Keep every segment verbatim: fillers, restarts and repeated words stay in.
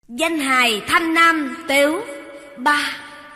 Danh hài Thanh Nam Tếu ba.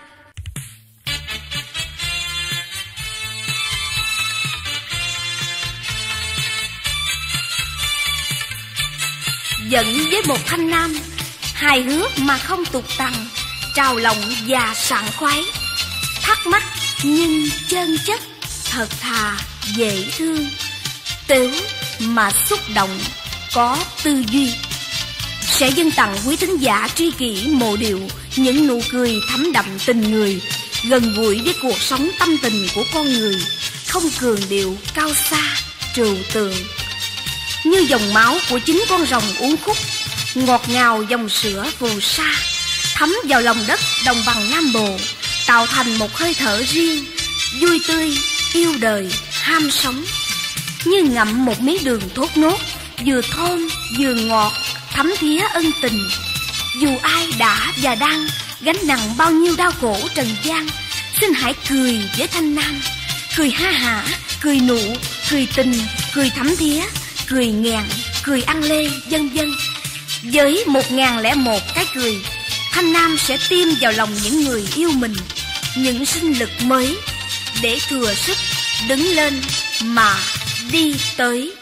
Giận với một thanh nam, hài hước mà không tục tằng, trào lòng và sảng khoái, thắc mắc nhưng chân chất, thật thà dễ thương, tếu mà xúc động, có tư duy. Sẽ dâng tặng quý thính giả tri kỷ mộ điệu những nụ cười thấm đậm tình người, gần gũi với cuộc sống tâm tình của con người, không cường điệu cao xa trừu tượng. Như dòng máu của chính con rồng uốn khúc, ngọt ngào dòng sữa phù sa, thấm vào lòng đất đồng bằng Nam Bộ, tạo thành một hơi thở riêng, vui tươi, yêu đời, ham sống. Như ngậm một miếng đường thốt nốt, vừa thơm vừa ngọt, thấm thía ân tình. Dù ai đã và đang gánh nặng bao nhiêu đau khổ trần gian, xin hãy cười với Thanh Nam. Cười ha hả, cười nụ, cười tình, cười thấm thía, cười ngàn, cười ăn lê, vân vân. Với một ngàn lẻ một cái cười, Thanh Nam sẽ tiêm vào lòng những người yêu mình những sinh lực mới, để thừa sức đứng lên mà đi tới.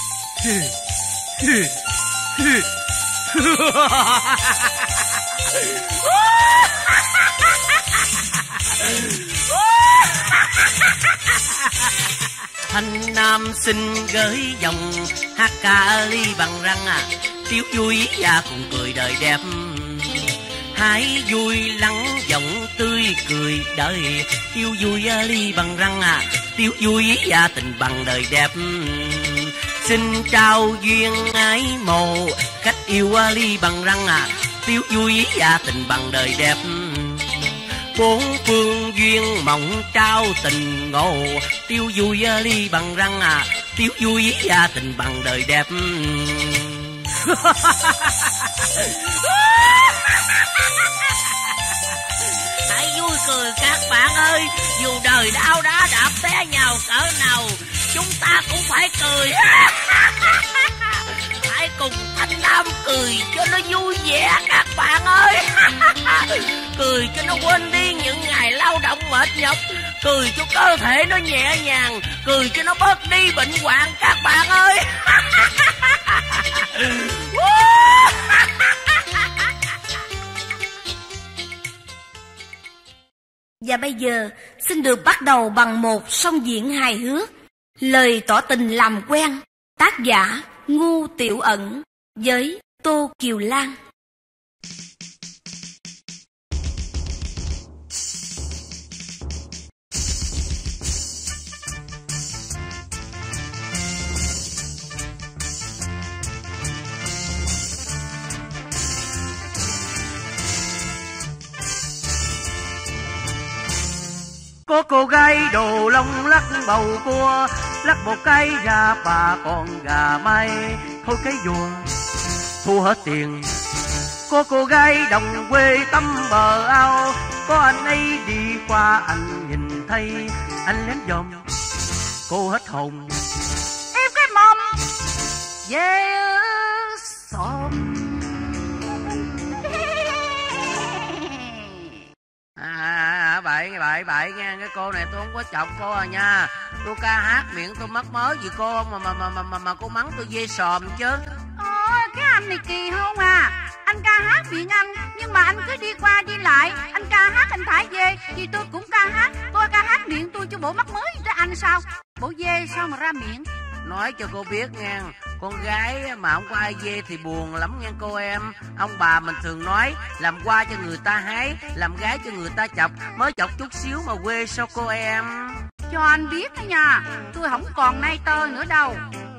Thanh Nam xin gửi dòng hát ca ly bằng răng à, tiếu vui và cùng cười đời đẹp. Hãy vui lắng giọng tươi cười đời, yêu vui ly bằng răng à, tiếu vui và tình bằng đời đẹp. Xin trao duyên ái mộ, khách yêu ly bằng răng à, tiếu vui và tình bằng đời đẹp. Bốn phương duyên mộng trao tình ngộ, tiêu vui ly bằng răng à, tiếu vui và tình bằng đời đẹp. Hãy vui cười các bạn ơi, dù đời đau đá đạp té nhào cỡ nào, chúng ta cũng phải cười. Hãy cùng Thanh Nam cười cho nó vui vẻ các bạn ơi. Cười cho nó quên đi những ngày lao động mệt nhọc, cười cho cơ thể nó nhẹ nhàng, cười cho nó bớt đi bệnh hoạn các bạn ơi. Và bây giờ xin được bắt đầu bằng một song diễn hài hước, lời tỏ tình làm quen, tác giả Ngu Tiểu Ẩn với Tô Kiều Lan. Có cô gái đồ lông lắc bầu cua, lắc một cái ra bà con gà mái, thôi cái vua thu hết tiền. Có cô gái đồng quê tắm bờ ao, có anh ấy đi qua anh nhìn thấy, anh lén dòm cô hết hồn. Em cái mông về xóm. À, bậy bậy bậy nghe, cái cô này tôi không có chọc cô à nha. Tôi ca hát miệng tôi mắc mớ gì cô mà mà mà mà mà, mà cô mắng tôi dê sòm chứ. Ôi cái anh này kỳ không à. Anh ca hát miệng anh, nhưng mà anh cứ đi qua đi lại. Anh ca hát anh thả dê, vì tôi cũng ca hát. Tôi ca hát miệng tôi chứ bộ mắc mớ gì tới anh sao? Bộ dê sao mà ra miệng? Nói cho cô biết nghe, con gái mà không có ai dê thì buồn lắm nghe cô em. Ông bà mình thường nói, làm qua cho người ta hái, làm gái cho người ta chọc, mới chọc chút xíu mà quê sao cô em. Cho anh biết đó nha, tôi không còn nay tơ nữa đâu.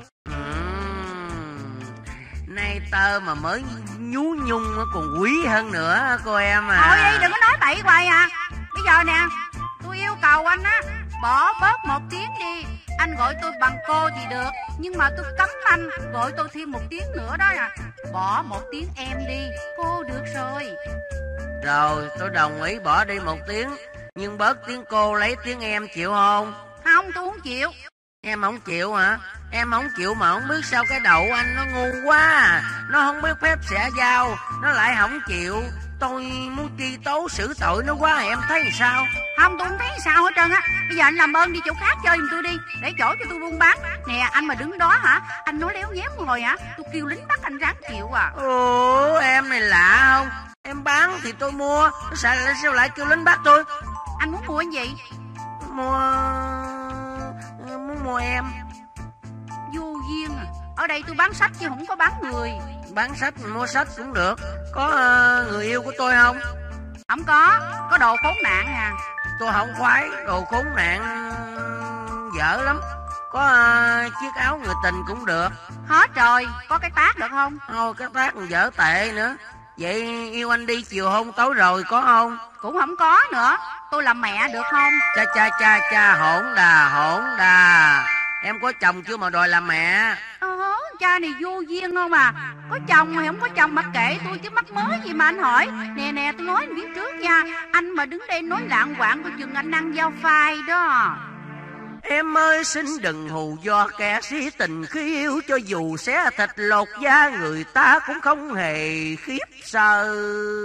uhm, Nay tơ mà mới nhú nhung nó còn quý hơn nữa cô em à. Thôi đi, đừng có nói bậy hoài à. Bây giờ nè, tôi yêu cầu anh á, bỏ bớt một tiếng đi. Anh gọi tôi bằng cô thì được, nhưng mà tôi cấm anh gọi tôi thêm một tiếng nữa đó à. Bỏ một tiếng em đi, cô được rồi. Rồi tôi đồng ý bỏ đi một tiếng, nhưng bớt tiếng cô lấy tiếng em chịu không? Không, tôi không chịu. Em không chịu hả? Em không chịu mà không biết sao cái đầu anh nó ngu quá. Nó không biết phép xẻ dao, nó lại không chịu. Tôi muốn truy tố xử tội nó quá, em thấy sao? Không, tôi không thấy sao hết trơn á. Bây giờ anh làm ơn đi chỗ khác chơi giùm tôi đi, để chỗ cho tôi buôn bán. Nè, anh mà đứng đó hả, anh nói léo nhéo một hồi hả, tôi kêu lính bắt anh ráng chịu à. Ủa, em này lạ không? Em bán thì tôi mua, sao lại, sao lại kêu lính bắt tôi? Anh muốn mua cái gì? Mua... muốn mua em. Vô duyên à. Ở đây tôi bán sách chứ không có bán người. Bán sách, mua sách cũng được. Có uh, người yêu của tôi không? Không có, có đồ khốn nạn à. Tôi không khoái đồ khốn nạn dở lắm. Có uh, chiếc áo người tình cũng được. Hết rồi, có cái tác được không? Thôi cái tác còn dở tệ nữa. Vậy yêu anh đi chiều hôm tối rồi có không? Cũng không có nữa. Tôi làm mẹ được không? Cha cha cha cha, hỗn đà hỗn đà. Em có chồng chưa mà đòi làm mẹ? Ờ, cha này vô duyên không à. Có chồng mà không có chồng mặc kệ tôi chứ mắc mới gì mà anh hỏi. Nè nè, tôi nói anh biết trước nha. Anh mà đứng đây nói lạng quạng, tôi chừng anh ăn dao phai đó. Em ơi xin đừng hù do kẻ sĩ tình, khi yêu cho dù xé thịt lột da người ta cũng không hề khiếp sợ.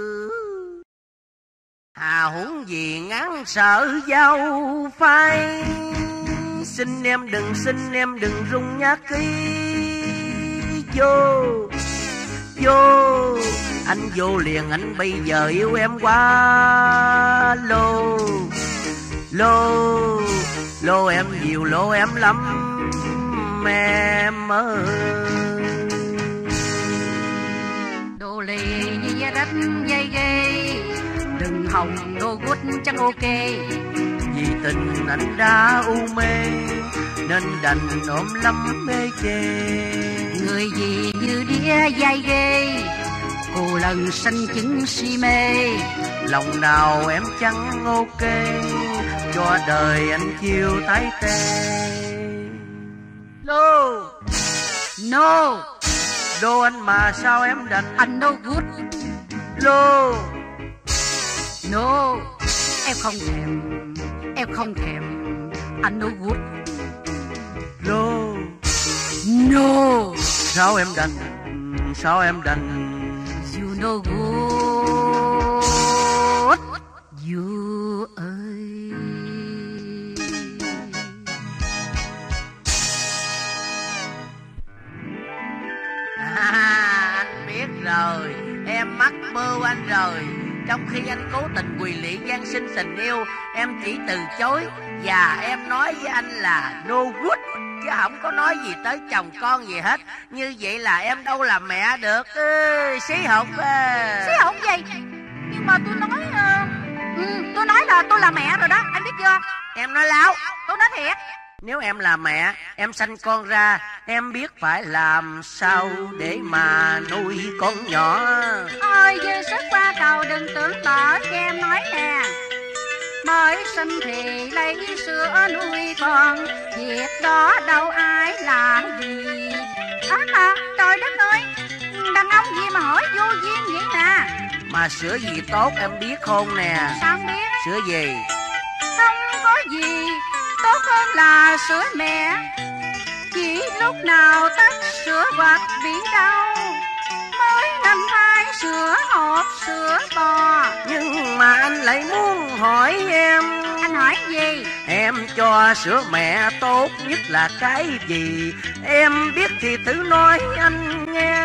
Hà huống gì ngán sợ dao phai. Xin em đừng, xin em đừng rung nhát khí. Vô, vô, anh vô liền, anh bây giờ yêu em quá. Lô, lô, lô em nhiều, lô em lắm em ơi. Đồ lì như da đất dây ghê, đừng hòng đô gút chẳng ok. Vì tình anh đã u mê nên đành ôm lắm mê chê. Người gì như đĩa dây ghê, cô lần sanh chứng si mê. Lòng nào em chẳng ok, cho đời anh chiêu tái tê. No, No, đô anh mà sao em đành. anh no good. No, No, em không thèm, em không thèm. Anh no good. no, No, sao em đành, sao em đành. you no good. You ơi. À, anh biết rồi, em mắc bơ anh rồi. Trong khi anh cố tình quỳ lị gian sinh tình yêu, em chỉ từ chối. Và em nói với anh là no good, chứ không có nói gì tới chồng con gì hết. Như vậy là em đâu làm mẹ được. Ừ, xí hụt à. Xí hụt gì? Nhưng mà tôi nói uh, ừ, tôi nói là tôi là mẹ rồi đó, anh biết chưa? Em nói láo. Tôi nói thiệt. Nếu em là mẹ, em sanh con ra, em biết phải làm sao để mà nuôi con nhỏ. Ôi dư sức qua cầu đừng tưởng tỏ cho em nói nè. Mới sinh thì lấy sữa nuôi con, việc đó đâu ai làm gì. Đó mà, trời đất ơi, đàn ông gì mà hỏi vô duyên vậy nè. Mà sữa gì tốt em biết không nè? Sao không biết? Sữa gì? Không có gì tốt hơn là sữa mẹ. Chỉ lúc nào tắt sữa hoặc bị đau mới nằm hai sữa hộp sữa bò. Nhưng mà anh lại muốn hỏi em. Anh hỏi gì? Em cho sữa mẹ tốt nhất là cái gì? Em biết thì thử nói anh nghe.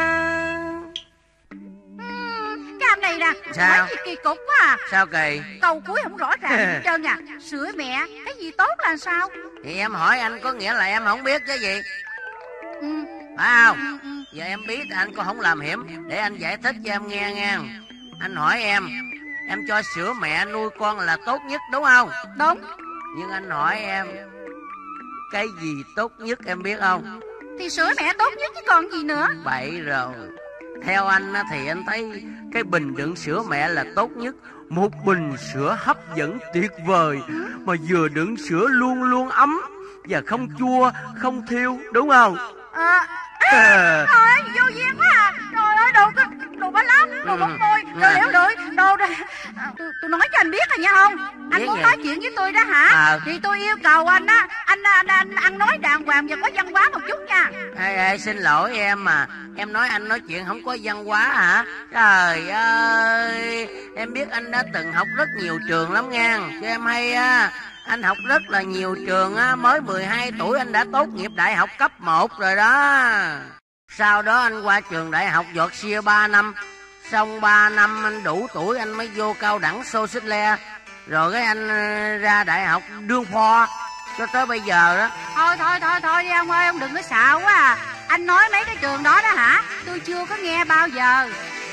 uhm, Cái anh này nè. Sao? Nói gì kỳ cục quá à. Sao kỳ? Câu cuối không rõ ràng hết trơn à. Sữa mẹ, cái gì tốt là sao? Thì em hỏi anh có nghĩa là em không biết chứ gì? Ừ. Phải không? Ừ, ừ. Giờ em biết anh có không làm hiểm. Để anh giải thích cho em nghe nghe. Anh hỏi em, em cho sữa mẹ nuôi con là tốt nhất đúng không? Đúng. Nhưng anh hỏi em, cái gì tốt nhất em biết không? Thì sữa mẹ tốt nhất chứ còn gì nữa. Bậy rồi. Theo anh thì anh thấy cái bình đựng sữa mẹ là tốt nhất. Một bình sữa hấp dẫn tuyệt vời, mà vừa đựng sữa luôn luôn ấm và không chua, không thiêu, đúng không? À, à, trời ơi, vô duyên quá à. Trời ơi, đồ đồ bá láp, đồ bóng môi, đồ liễu lưỡi, đồ... À, tôi tôi tôi nói cho anh biết rồi nha không? Anh Biết muốn gì? nói chuyện với tôi đó hả? À. Thì tôi yêu cầu anh á, anh anh anh ăn nói đàng hoàng và có văn hóa một chút nha. Ê, ê, xin lỗi em mà em nói anh nói chuyện không có văn hóa hả? Trời ơi, em biết anh đã từng học rất nhiều trường lắm nha. Cho em hay á, anh học rất là nhiều trường á, mới mười hai tuổi anh đã tốt nghiệp đại học cấp một rồi đó. Sau đó anh qua trường đại học Yorkshire ba năm. Xong ba năm anh đủ tuổi anh mới vô cao đẳng Sochile. Rồi cái anh ra đại học Durham cho tới bây giờ đó. Thôi thôi thôi thôi đi ông ơi, ông đừng có xạo quá à. Anh nói mấy cái trường đó đó hả? Tôi chưa có nghe bao giờ.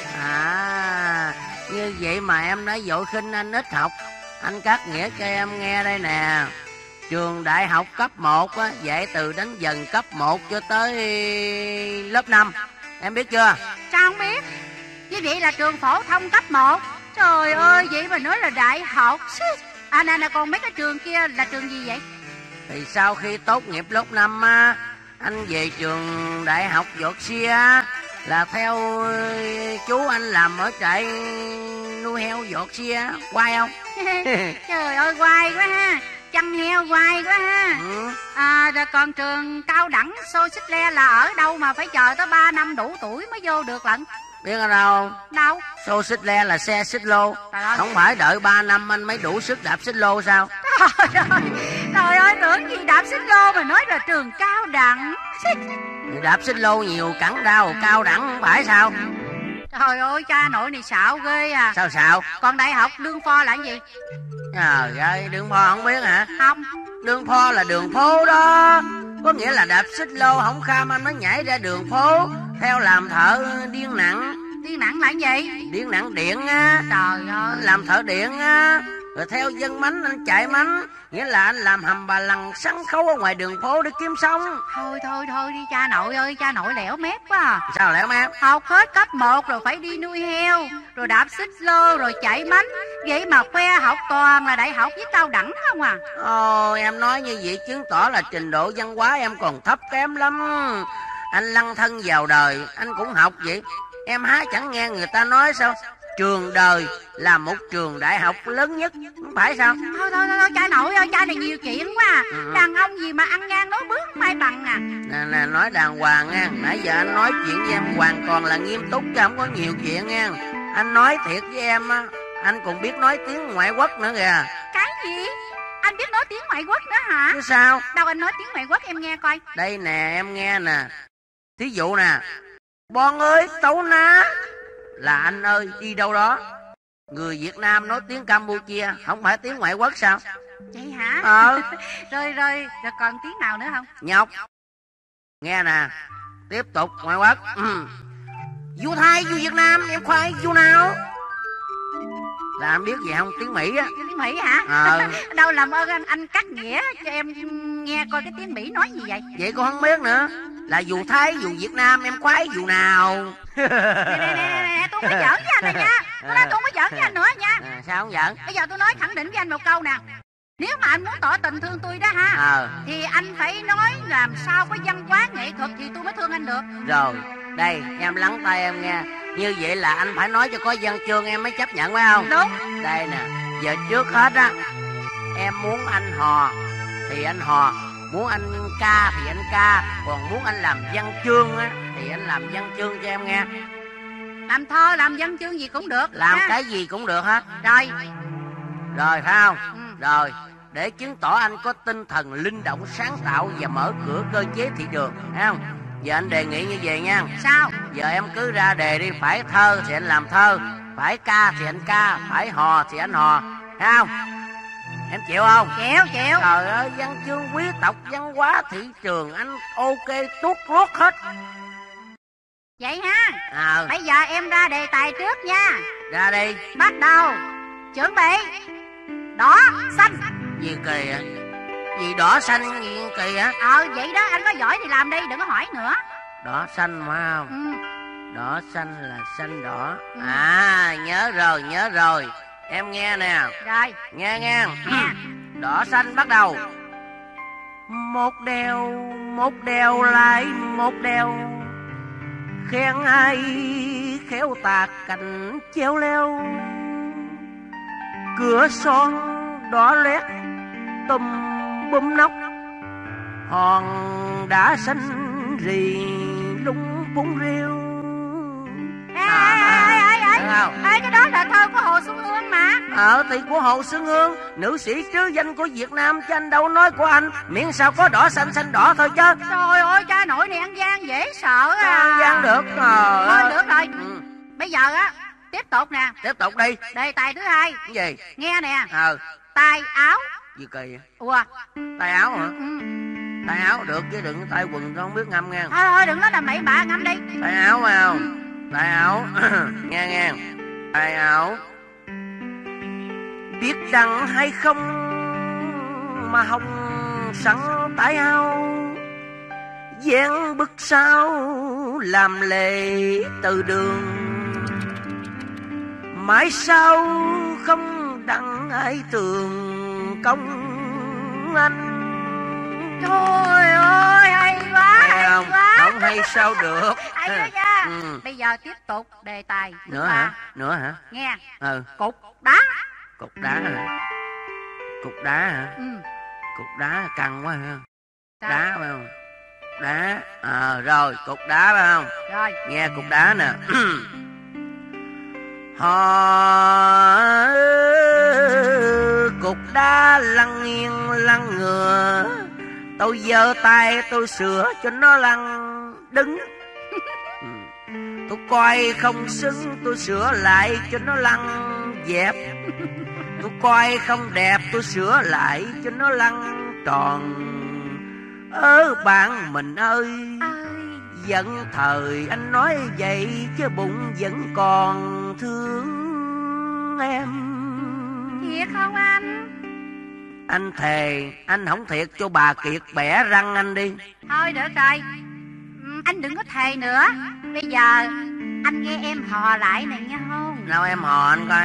À, như vậy mà em nói dội khinh anh ít học. Anh cắt nghĩa cho em nghe đây nè. Trường đại học cấp một á, dạy từ đánh dần cấp một cho tới lớp năm. Em biết chưa? Sao không biết? Như vậy là trường phổ thông cấp một. Trời ơi, vậy mà nói là đại học. À nè nè, còn mấy cái trường kia là trường gì vậy? Thì sau khi tốt nghiệp lớp năm á, anh về trường đại học Yorkshire là theo chú anh làm ở trại nuôi heo Yorkshire. Quay không? Trời ơi, quay quá ha. Chăn heo quay quá ha. Ừ. À, rồi còn trường cao đẳng Sochile là ở đâu mà phải chờ tới ba năm đủ tuổi mới vô được lận? Biết ở đâu? Đâu? Xô xích le là xe xích lô. Trời ơi. Không phải đợi ba năm anh mới đủ sức đạp xích lô sao? Trời ơi, trời ơi, tưởng gì đạp xích lô mà nói là trường cao đẳng. Đạp xích lô nhiều cẳng đau, cao đẳng không phải sao? Trời ơi, cha nội này xạo ghê à. Sao sao? Còn đại học Lương Pho là cái gì? Trời ơi, đường pho không biết hả? Không. Đường pho là đường phố đó. Có nghĩa là đạp xích lô không kham anh mới nhảy ra đường phố theo làm thợ điên nặng. Đi nặng là cái gì? Điên nặng điện á. Trời ơi. Anh làm thợ điện á. Rồi theo dân mánh anh chạy mánh. Nghĩa là anh làm hầm bà lằn sắn khấu ở ngoài đường phố để kiếm sống. Thôi thôi thôi đi cha nội ơi, cha nội lẻo mép quá à. Sao lẻo mép? Học hết cấp một rồi phải đi nuôi heo, rồi đạp xích lô, rồi chạy mánh. Vậy mà khoe học toàn là đại học với cao đẳng không à? Ồ, em nói như vậy chứng tỏ là trình độ văn hóa em còn thấp kém lắm. Anh lăn thân vào đời, anh cũng học vậy. Em há chẳng nghe người ta nói sao? Trường đời là một trường đại học lớn nhất, không phải sao? Thôi thôi thôi, thôi cha nội ơi, cha này nhiều chuyện quá à. Ừ. Đàn ông gì mà ăn ngang nói bước mai bằng à. Nè nè, nói đàng hoàng nha. Nãy giờ anh nói chuyện với em hoàn toàn là nghiêm túc chứ không có nhiều chuyện nha. Anh nói thiệt với em á, anh còn biết nói tiếng ngoại quốc nữa kìa. Cái gì? Anh biết nói tiếng ngoại quốc nữa hả? Chứ sao? Đâu anh nói tiếng ngoại quốc em nghe coi. Đây nè, em nghe nè. Thí dụ nè, bon ơi tấu ná là anh ơi đi đâu đó. Người Việt Nam nói tiếng Campuchia, không phải tiếng ngoại quốc sao? Vậy hả? Ờ. Rồi rồi, rồi còn tiếng nào nữa không? Nhóc. Nghe nè, tiếp tục ngoại quốc. Ừ. Du Thái, du Việt Nam, em khoai du nào? Là anh biết gì không? Tiếng Mỹ á. Tiếng Mỹ hả? Ờ. Đâu làm ơn anh anh cắt nghĩa cho em nghe coi cái tiếng Mỹ nói gì vậy? Vậy con không biết nữa. Là dù Thái, dù Việt Nam, em khoái dù nào? Nè nè nè nè, tôi không có giỡn với anh rồi nha. Tôi nói tôi không có giỡn với anh nữa nha. À, sao không giỡn? Bây giờ tôi nói khẳng định với anh một câu nè. Nếu mà anh muốn tỏ tình thương tôi đó ha, Ờ. thì anh phải nói làm sao có văn hóa nghệ thuật thì tôi mới thương anh được. Rồi, đây, em lắng tay em nghe. Như vậy là anh phải nói cho có văn chương em mới chấp nhận phải không? Đúng. Đây nè, giờ trước hết á, em muốn anh hò thì anh hò, muốn anh ca thì anh ca, còn muốn anh làm văn chương á thì anh làm văn chương cho em nghe. Làm thơ, làm văn chương gì cũng được. Làm ha? cái gì cũng được hết. Rồi. Rồi phải không? Ừ. Rồi, để chứng tỏ anh có tinh thần linh động sáng tạo và mở cửa cơ chế thị trường, thấy không? Giờ anh đề nghị như vậy nha. Sao? Giờ em cứ ra đề đi, phải thơ thì anh làm thơ, phải ca thì anh ca, phải hò thì anh hò, thấy không? Em chịu không? Chịu chịu. Trời ơi, văn chương quý tộc, văn hóa thị trường anh ok tuốt ruốt hết. Vậy ha. À, Bây giờ em ra đề tài trước nha. ra đi. Bắt đầu. Chuẩn bị. Đỏ, xanh. Gì kỳ à? Gì đỏ xanh gì kỳ hả? Ờ vậy đó, anh có giỏi thì làm đi, đừng có hỏi nữa. Đỏ xanh phải không? Ừ. Đỏ xanh là xanh đỏ. Ừ. À, nhớ rồi, nhớ rồi. Em nghe nè. Rồi. Nghe nghe. Nghe. Đỏ xanh bắt đầu. Một đèo, một đèo lại một đèo, khen ai khéo tạc cành treo leo. cửa son đỏ lét tùm bum nóc, hòn đã xanh rì lung bung rêu. Ê, ê, ê, ê, ê, cái đó là thơ của Hồ Xuân Hương mà. Ờ thì của Hồ Xuân Hương, nữ sĩ trứ danh của Việt Nam, chứ anh đâu nói của anh. Miễn sao có đỏ xanh xanh đỏ thôi chứ. Trời ơi, cha nội này ăn gian dễ sợ à. Ăn gian được rồi. Thôi được rồi. Ừ. Bây giờ á, tiếp tục nè. Tiếp tục đi. Đề tài thứ hai. Cái gì? Nghe nè. Ờ. Tay áo. Gì kỳ vậy? Ủa. Tay áo hả? Ừ. Tay áo được chứ đừng tay quần con không biết ngâm nghe. Thôi thôi đừng nói là bậy bạ, ngâm đi. Tay áo phải không? Ừ. Tay áo. Nghe nghe. Tay áo. Biết đằng hay không mà hồng sẵn tay áo, dán bức sao làm lệ từ đường, mãi sao không đặng ai tường công anh. Trời ơi hay quá, hay, hay không? quá. Không hay sao được. Hay quá nha. Ừ. Bây giờ tiếp tục đề tài thứ Nữa ba. hả? Nữa hả? Nghe. Ừ. Cục đá. Cục đá hả? Cục đá hả? Ừ. Cục đá căng quá hả? Sao? Đá phải không? Đá. À rồi, cục đá phải không? Rồi. Nghe cục đá nè. Họ cục đá lăn nghiêng lăn ngừa, tôi giơ tay tôi sửa cho nó lăn đứng. Tôi coi không xứng tôi sửa lại cho nó lăn dẹp. Tôi coi không đẹp tôi sửa lại cho nó lăn tròn. Ơ bạn mình ơi, giận thời anh nói vậy chứ bụng vẫn còn thương em. Thiệt không anh? Anh thề anh không thiệt cho bà Kiệt bẻ răng anh đi. Thôi được rồi, anh đừng có thề nữa. Bây giờ anh nghe em hò lại này nghe không? Nào em hò anh coi.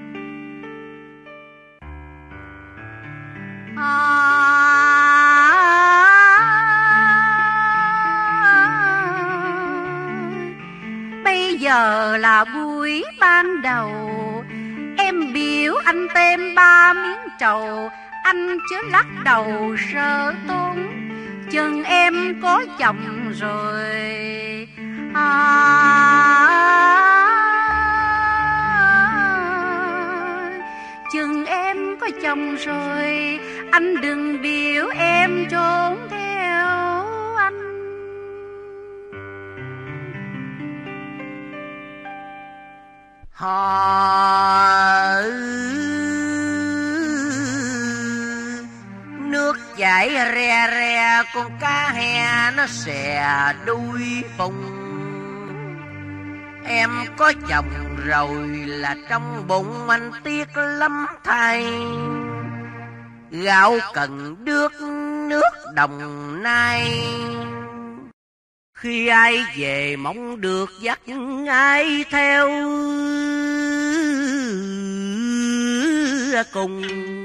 Bây giờ là buổi ban đầu, em biểu anh thêm ba miếng trầu, anh chớ lắc đầu sợ tốn, chừng em có chồng rồi. À, chừng em có chồng rồi, anh đừng biểu em trốn theo anh. Họ nước chảy re re, con cá he nó xè đuôi phùng. Em có chồng rồi là trong bụng anh tiếc lắm thay. Gạo cần đước nước Đồng Nai, khi ai về mong được dắt ai theo cùng.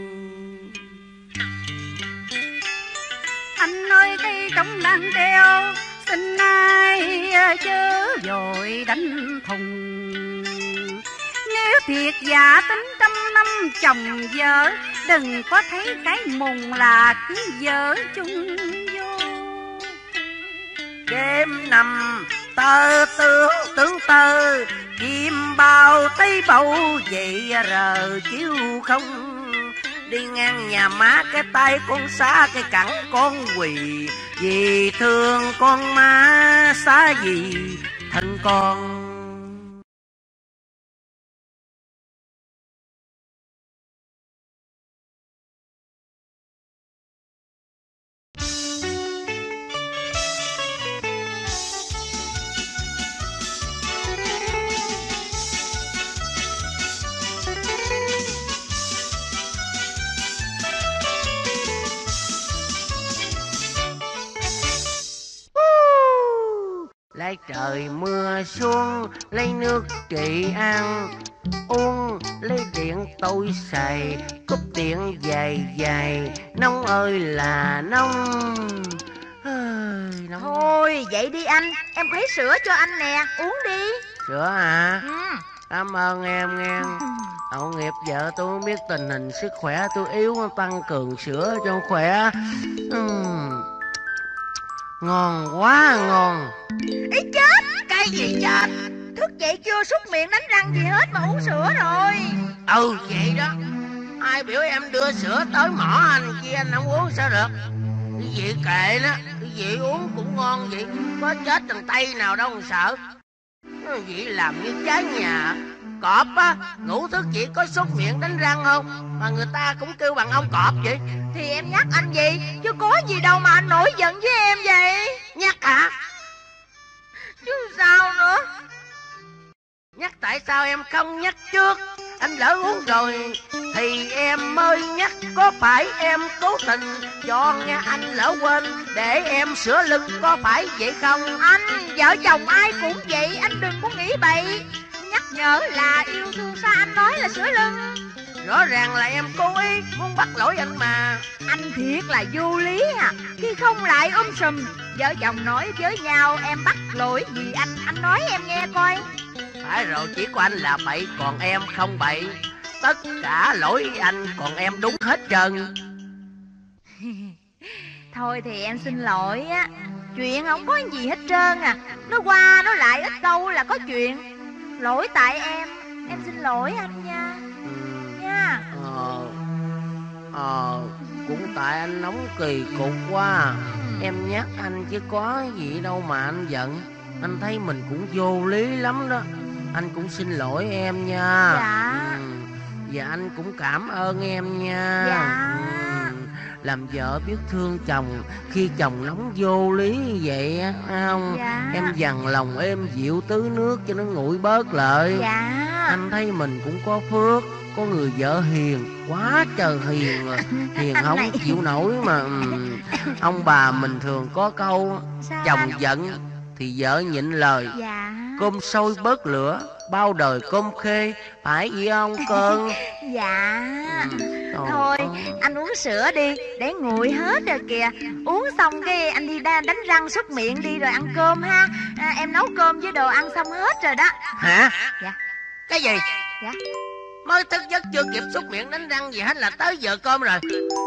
Anh ơi cây trống đang treo, xin ai chớ vội đánh thùng. Nếu thiệt giả tính trăm năm chồng vợ, đừng có thấy cái mùng là cứ vợ chung vô. Đêm nằm tơ tướng tướng tơ, chim bao thấy bầu vậy rờ chiếu không. Đi ngang nhà má cái tay con xá cái cẳng con quỳ, vì thương con má xá gì thân con. Lấy trời mưa xuống, lấy nước trị an uống, lấy điện tôi xài, cúp điện dài dài, nóng ơi là nóng. Nóng. Thôi vậy đi anh, em lấy sữa cho anh nè, uống đi. Sữa hả? Ừ. Cảm ơn em nghe. Tội nghiệp vợ tôi không biết tình hình sức khỏe tôi yếu, tăng cường sữa cho khỏe. uhm. Ngon quá ngon. Ý chết. Cái gì chết? Thức dậy chưa súc miệng đánh răng gì hết mà uống sữa rồi. Ừ vậy đó. Ai biểu em đưa sữa tới mỏ anh kia anh không uống sao được. Cái gì kệ đó. Cái gì uống cũng ngon vậy. Có chết thằng Tây nào đâu mà sợ. Cái gì làm như trái nhà. Cọp á, ngủ thức dậy có súc miệng đánh răng không? Mà người ta cũng kêu bằng ông cọp vậy. Thì em nhắc anh gì, chứ có gì đâu mà anh nổi giận với em vậy. Nhắc hả? Chứ sao nữa? Nhắc tại sao em không nhắc trước? Anh lỡ uống rồi thì em mới nhắc. Có phải em cố tình cho nghe anh lỡ quên để em sửa lưng có phải vậy không? Anh, vợ chồng ai cũng vậy, anh đừng có nghĩ bậy. Nhắc nhở là yêu thương, sao anh nói là sửa lưng? Rõ ràng là em cố ý muốn bắt lỗi anh mà. Anh thiệt là vô lý à. Khi không lại um sùm. Vợ chồng nói với nhau em bắt lỗi gì anh? Anh nói em nghe coi. Phải rồi, chỉ có anh là bậy còn em không bậy. Tất cả lỗi anh còn em đúng hết trơn. Thôi thì em xin lỗi á. Chuyện không có gì hết trơn à. Nó qua nó lại ít câu là có chuyện. Lỗi tại em. Em xin lỗi anh nha. ừ. Nha. Ờ Ờ Cũng tại anh nóng kỳ cục quá. Em nhắc anh chứ có gì đâu mà anh giận. Anh thấy mình cũng vô lý lắm đó. Anh cũng xin lỗi em nha. Dạ. ừ. Và anh cũng cảm ơn em nha. Dạ. ừ. Làm vợ biết thương chồng khi chồng nóng vô lý như vậy á, không? Dạ. Em dằn lòng em dịu tưới nước cho nó nguội bớt lại. Dạ. Anh thấy mình cũng có phước, có người vợ hiền, quá trời hiền rồi. Hiền Anh không này. chịu nổi mà. um, Ông bà mình thường có câu Sao chồng anh? giận thì vợ nhịn lời. Dạ. Cơm sôi bớt lửa, bao đời cơm khê, phải gì không Cơn? Dạ. ừ. Thôi anh uống sữa đi, để nguội hết rồi kìa. Uống xong cái anh đi đánh răng súc miệng đi rồi ăn cơm ha. à, Em nấu cơm với đồ ăn xong hết rồi đó. Hả? Dạ. Cái gì? Dạ. Mới thức giấc chưa kịp xúc miệng đánh răng gì hết là tới giờ cơm rồi.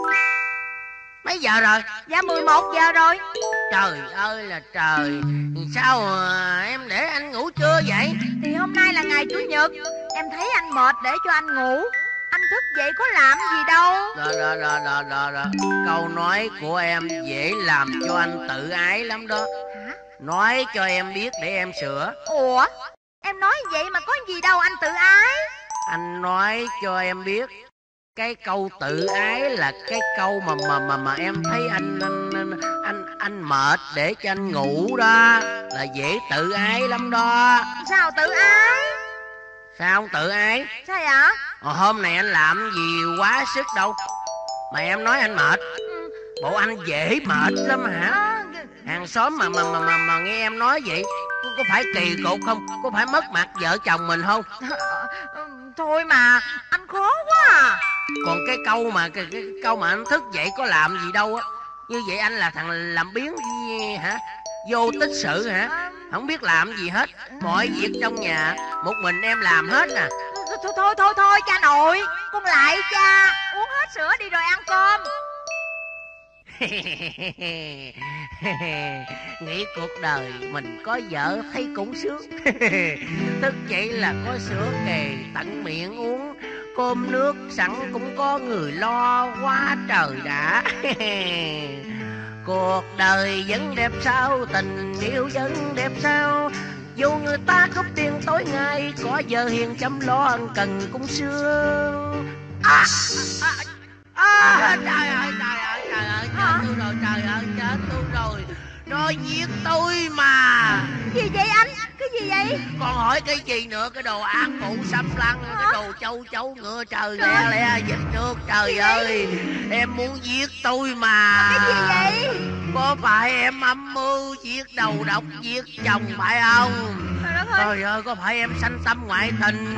Mấy giờ rồi? Dạ mười một giờ rồi. Trời ơi là trời. Sao à, em để anh ngủ trưa vậy? Thì hôm nay là ngày Chủ nhật. Em thấy anh mệt để cho anh ngủ. Anh thức dậy có làm gì đâu. Rồi rồi rồi rồi rồi rồi. Câu nói của em dễ làm cho anh tự ái lắm đó. Hả? Nói cho em biết để em sửa. Ủa? Em nói vậy mà có gì đâu anh tự ái. Anh nói cho em biết. Cái câu tự ái là cái câu mà mà mà mà em thấy anh anh anh anh, anh mệt để cho anh ngủ đó, là dễ tự ái lắm đó. Sao tự ái? Sao không tự ái? Sao vậy? Ờ, hôm này anh làm gì quá sức đâu mà em nói anh mệt. Ừ. Bộ anh dễ mệt lắm hả? À, Hàng xóm mà mà mà mà, mà nghe em nói vậy có, có phải kỳ cục không? Có phải mất mặt vợ chồng mình không? thôi mà anh khó quá à. Còn cái câu mà cái, cái câu mà anh thức dậy có làm gì đâu á. Như vậy anh là thằng làm biếng gì hả? Vô tích sự hả? Không biết làm gì hết. Mọi việc trong nhà một mình em làm hết nè. Thôi thôi thôi thôi cha nội, con lại cha. Uống hết sữa đi rồi ăn cơm. Nghĩ cuộc đời mình có vợ thấy cũng sướng. Thức dậy là có sữa kề tận miệng uống, cơm nước sẵn cũng có người lo, quá trời đã. Cuộc đời vẫn đẹp sao, tình yêu vẫn đẹp sao. Dù người ta cướp tiền tối ngày, có giờ hiền chăm lo ân cần cũng sướng. À, à, à, trời ơi, trời ơi, trời ơi, chết tôi rồi, trời ơi, chết tôi rồi. Nó giết tôi mà. Gì vậy anh? Cái gì vậy? Còn hỏi cái gì nữa? Cái đồ ác phụ xâm lăng, cái đồ châu chấu ngựa trời lẹ lẹ dịch nước. Trời ơi, em muốn giết tôi mà. Cái gì vậy? Có phải em âm mưu giết đầu độc giết chồng phải không? Trời ơi, có phải em sanh tâm ngoại tình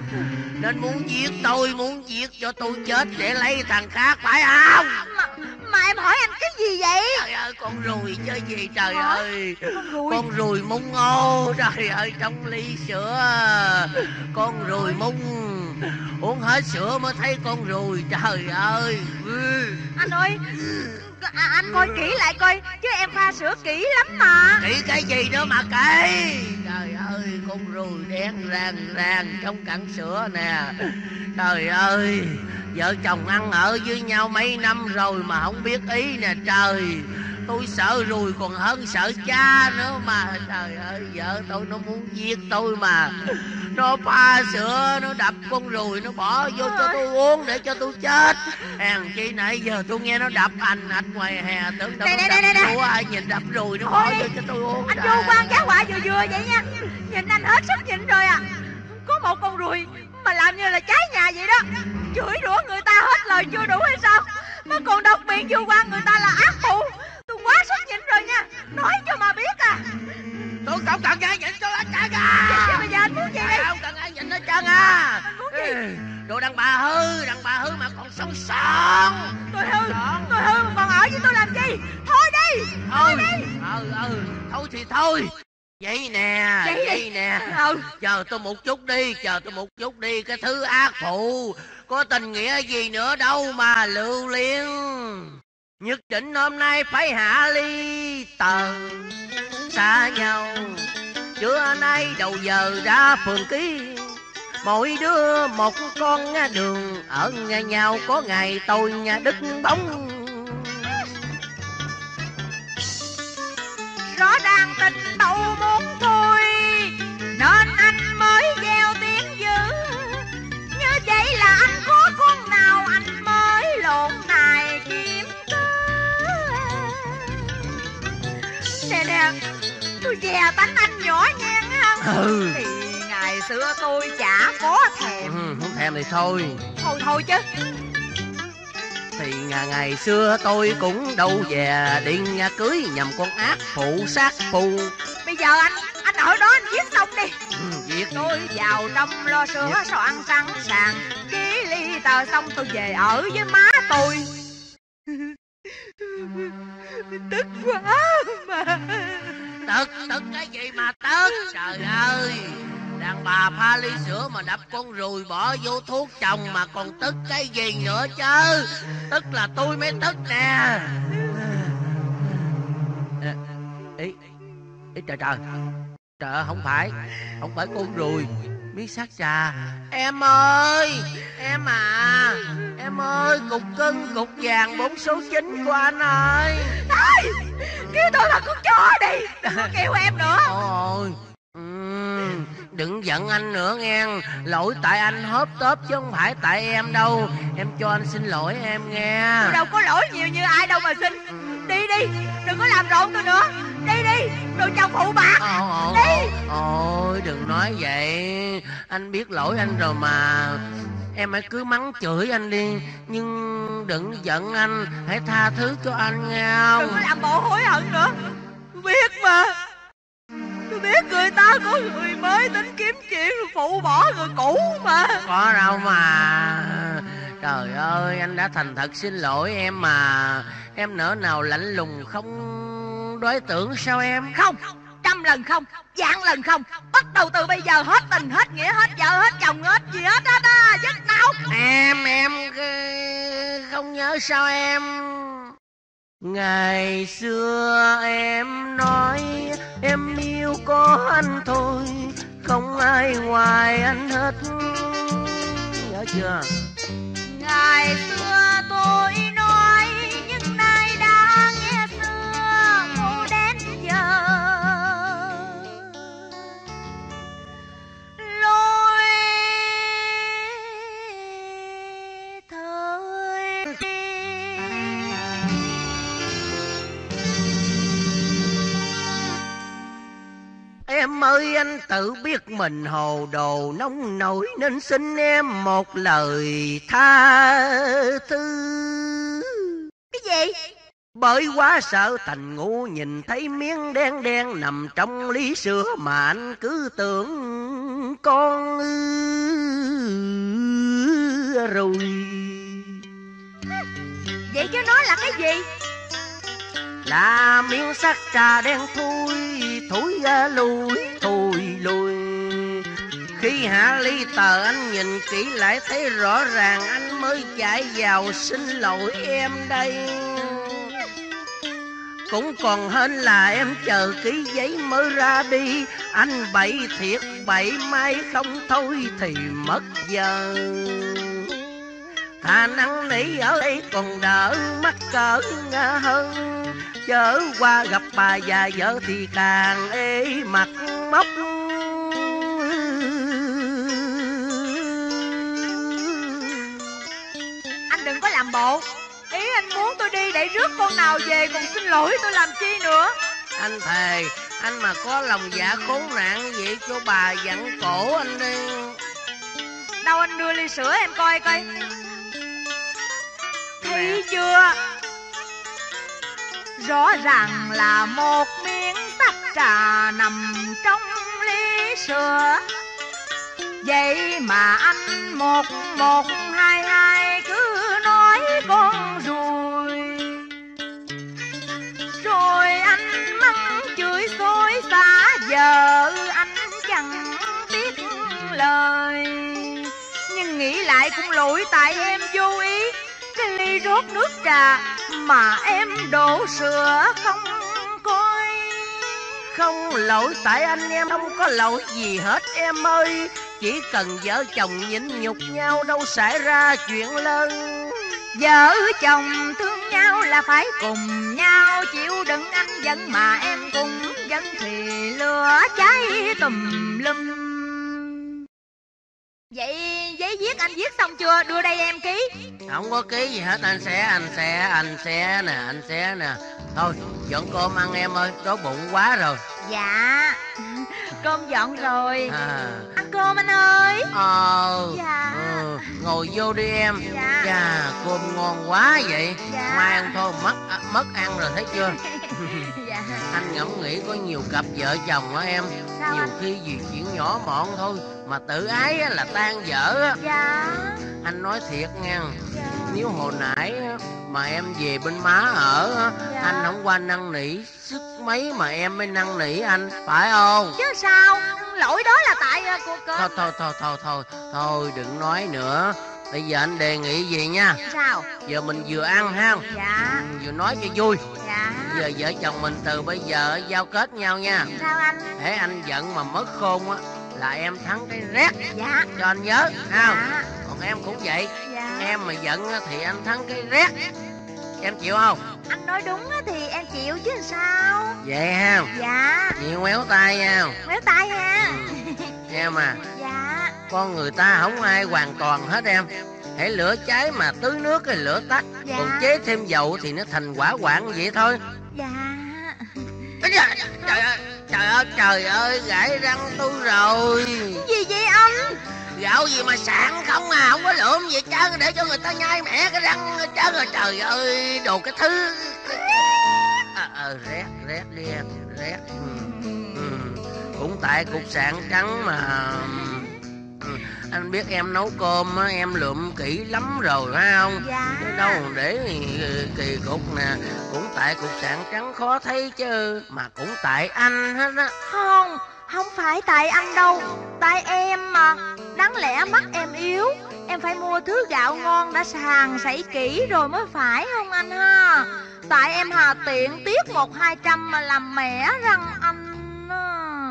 nên muốn giết tôi, muốn giết cho tôi chết để lấy thằng khác phải không? Mà, mà em hỏi anh cái gì vậy? Trời ơi, con ruồi chứ gì trời Hả? ơi. Con ruồi. Con ruồi mung ngô. Trời ơi, trong ly sữa. Con ruồi mung. Uống hết sữa mới thấy con ruồi. Trời ơi. Anh ơi, à, anh coi kỹ lại coi, chứ em pha sữa kỹ lắm mà. Kỹ cái gì nữa mà kỹ. Trời ơi, con ruồi đen ràng ràng trong cặn sữa nè. Trời ơi, vợ chồng ăn ở với nhau mấy năm rồi mà không biết ý nè trời. Tôi sợ ruồi còn hơn sợ cha nữa mà. Trời ơi, vợ tôi nó muốn giết tôi mà. Nó pha sữa, nó đập con ruồi, nó bỏ vô cho tôi uống để cho tôi chết. Hèn chi nãy giờ tôi nghe nó đập anh anh ngoài hè. Tưởng đâu nó đập đũa, ai nhìn đập ruồi nó bỏ vô cho tôi uống. Anh vô quan giá họa vừa vừa vậy nha. Nhìn anh hết sức nhịn rồi à. Có một con ruồi mà làm như là cháy nhà vậy đó. Chửi rủa người ta hết lời chưa đủ hay sao, mà còn độc miệng vô quan người ta là ác phụ. Tôi quá sức nhịn rồi nha. Nói cho mà biết à. Tôi không cần ai nhìn tôi hết trơn à. Vậy bây giờ anh muốn gì đi? Không cần ai nhìn hết trơn à. Đồ đàn bà hư, đàn bà hư mà còn sống son. Tôi hư, tôi hư mà còn ở với tôi làm gì? Thôi đi, thôi ừ, đi. Ừ, ừ, thôi thì thôi. Vậy nè, vậy, vậy nè. Ừ. Chờ tôi một chút đi, chờ tôi một chút đi. Cái thứ ác phụ có tình nghĩa gì nữa đâu mà lưu luyến. Nhất định hôm nay phải hạ ly tờ xa nhau. Trưa nay đầu giờ ra phường ký, mỗi đứa một con đường. Ở nhà nhau có ngày tôi nhà đứt bóng. Rõ ràng tình đầu muốn thôi, nên anh mới gieo tiếng dữ. Như vậy là anh có con nào anh mới lộn nài kiếm cớ. Nè nè, tôi dè tánh anh nhỏ nhen ha. Ừ. Thì ngày xưa tôi chả có thèm. Ừ, không thèm thì thôi. Thôi thôi chứ. Thì ngày, ngày xưa tôi cũng đâu về điện nhà cưới nhằm con ác phụ sát phu. Bây giờ anh, anh ở đó anh viết xong đi. Ừ, viết. Tôi vào trong lo sữa soạn sẵn sàng, ký ly tờ xong tôi về ở với má tôi. Tức quá mà. Tức, tức cái gì mà tức. Trời ơi, đàn bà pha ly sữa mà đập con ruồi bỏ vô thuốc chồng mà còn tức cái gì nữa chứ. Tức là tôi mới tức nè. Ý, ý trời trời. Trời ơi, không phải, không phải con ruồi. Miếng xác trà. Em ơi, em à, em ơi, cục cưng, cục vàng bốn số chín của anh ơi. Thôi, kêu tôi là con chó đi, đừng có kêu em nữa. Ôi, uhm, đừng giận anh nữa nghe. Lỗi tại anh hớp tớp chứ không phải tại em đâu. Em cho anh xin lỗi em nghe. Tôi đâu có lỗi nhiều như ai đâu mà xin. Đi đi, đừng có làm rộn tôi nữa. Đi đi, đồ chồng phụ bạc. Ôi, đi. Ôi, đừng nói vậy. Anh biết lỗi anh rồi mà. Em hãy cứ mắng chửi anh đi, nhưng đừng giận anh. Hãy tha thứ cho anh nghe không? Đừng có làm bộ hối hận nữa. Tôi biết mà. Tôi biết người ta có người mới tính kiếm chuyện rồi phụ bỏ người cũ mà. Có đâu mà. Trời ơi, anh đã thành thật xin lỗi em mà. Em nỡ nào lạnh lùng không đối tưởng sao em? Không, trăm lần không, vạn lần không. Bắt đầu từ bây giờ hết tình, hết nghĩa, hết vợ, hết chồng, hết gì hết hết á. Dứt nào. Em, em không nhớ sao em? Ngày xưa em nói em yêu có anh thôi, không ai ngoài anh hết. Nhớ chưa? Ngày xưa tôi nói, nhưng nay đã nghe xưa khô đến giờ. Lối thời Em ơi, anh tự biết mình hồ đồ nông nổi, nên xin em một lời tha thứ. cái gì? Bởi quá sợ thành ngu nhìn thấy miếng đen đen nằm trong ly sữa mà anh cứ tưởng con rồi. Vậy vậy chứ nó là cái gì? Là miếng sắt trà đen thui, thối ra lùi, thùi lùi. Khi hạ ly tờ anh nhìn kỹ lại thấy rõ ràng, anh mới chạy vào xin lỗi em đây. Cũng còn hơn là em chờ ký giấy mới ra đi. Anh bậy thiệt bậy, mai không thôi thì mất giờ. Thà năn nỉ ở đây còn đỡ mắc cỡ hơn, chớ qua gặp bà già vợ thì càng ê mặt mốc. Anh đừng có làm bộ. Ý anh muốn tôi đi để rước con nào về, còn xin lỗi tôi làm chi nữa. Anh thề, anh mà có lòng dạ khốn nạn vậy cho bà dặn cổ anh đi. Đâu anh đưa ly sữa em coi coi. Thấy chưa? Rõ ràng là một miếng tách trà nằm trong ly sữa. Vậy mà anh một một hai hai cứ nói con ruồi. Rồi anh mắng chửi xối xả vợ anh chẳng biết lời. Nhưng nghĩ lại cũng lỗi tại em vô ý. Cái ly rót nước trà mà em đổ sữa không coi. Không lỗi tại anh, em không có lỗi gì hết em ơi. Chỉ cần vợ chồng nhịn nhục nhau đâu xảy ra chuyện lớn. Vợ chồng thương nhau là phải cùng nhau chịu đựng anh giận, mà em cũng giận thì lửa cháy tùm lum. Vậy giấy viết anh viết xong chưa? Đưa đây em ký. Không có ký gì hết, anh sẽ, anh sẽ, anh sẽ nè, anh sẽ nè. Thôi, dọn cơm ăn em ơi, đói bụng quá rồi. Dạ, cơm dọn rồi. À. Ăn cơm anh ơi. Ờ, dạ. ừ, ngồi vô đi em. Dạ. Chà, cơm ngon quá vậy. Dạ. Mai ăn thôi, mất, mất ăn rồi thấy chưa. Dạ. Anh ngẫm nghĩ có nhiều cặp vợ chồng á em. Sao nhiều anh? khi vì chuyện nhỏ mọn thôi mà tự ái á, là tan vỡ á. Dạ. Anh nói thiệt nha. Dạ. Nếu hồi nãy á, mà em về bên má ở á, Dạ. anh không qua năn nỉ sức mấy mà em mới năn nỉ anh, phải không? Chứ sao? Lỗi đó là tại của cơm. Thôi thôi thôi thôi thôi thôi đừng nói nữa. Bây giờ anh đề nghị gì nha. Sao? Giờ mình vừa ăn ha. Dạ. Ừ, vừa nói cho vui. Dạ. Giờ vợ chồng mình từ bây giờ giao kết nhau nha. Sao anh? Hễ anh giận mà mất khôn á là em thắng cái rét. Dạ. Cho anh nhớ ha. Dạ. Còn em cũng vậy. Dạ. Em mà giận á thì anh thắng cái rét. Em chịu không? Anh nói đúng thì em chịu chứ sao. Vậy ha. Dạ. Chịu méo tay nha. Méo tay ha. Ừ. Em à, Dạ. con người ta không ai hoàn toàn hết em. Hãy lửa cháy mà tưới nước cái lửa tắt. Dạ. Còn chế thêm dầu thì nó thành quả quạng vậy thôi. Dạ. Trời ơi, trời ơi, trời ơi, trời ơi, gãy răng tôi rồi. Gì vậy anh? Gạo gì mà sạn không à, không có lượm gì trơn, để cho người ta nhai mẹ cái răng trơn rồi. Trời ơi, đồ cái thứ. À, à, rét, rét đi em, rét. Ừ. Ừ. Cũng tại cục sạn trắng mà. Ừ. Anh biết em nấu cơm á, em lượm kỹ lắm rồi phải không? Dạ. Chứ đâu để kỳ cục nè. Cũng tại cục sạn trắng khó thấy chứ. Mà cũng tại anh hết á. Không, không phải tại anh đâu. Tại em mà. Đáng lẽ mắt em yếu, em phải mua thứ gạo ngon đã sàng sảy kỹ rồi mới phải không anh ha? Tại em hà tiện tiếc một hai trăm mà làm mẻ răng anh á.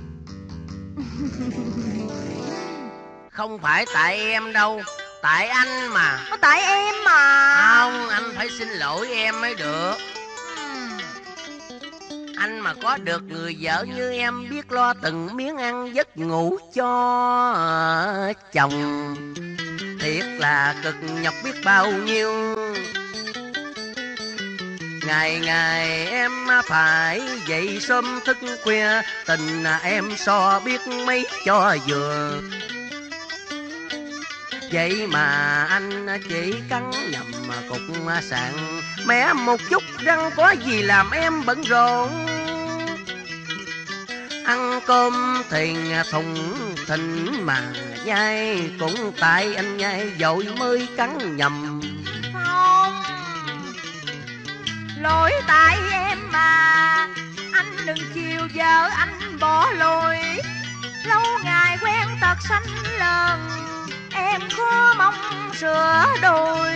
Không phải tại em đâu, tại anh mà. Có tại em mà. Không, anh phải xin lỗi em mới được. Anh mà có được người vợ như em, biết lo từng miếng ăn giấc ngủ cho chồng, thiệt là cực nhọc biết bao nhiêu. Ngày ngày em phải dậy sớm thức khuya, tình em so biết mấy cho vừa. Vậy mà anh chỉ cắn nhầm cục sạn mẹ một chút răng, có gì làm em bận rộn. Ăn cơm thì thùng thình mà nhai, cũng tại anh nhai dội mới cắn nhầm. Không, lỗi tại em mà. Anh đừng chiều vợ anh bỏ lỗi. Lâu ngày quen tật xanh lần, em có mong sửa đổi.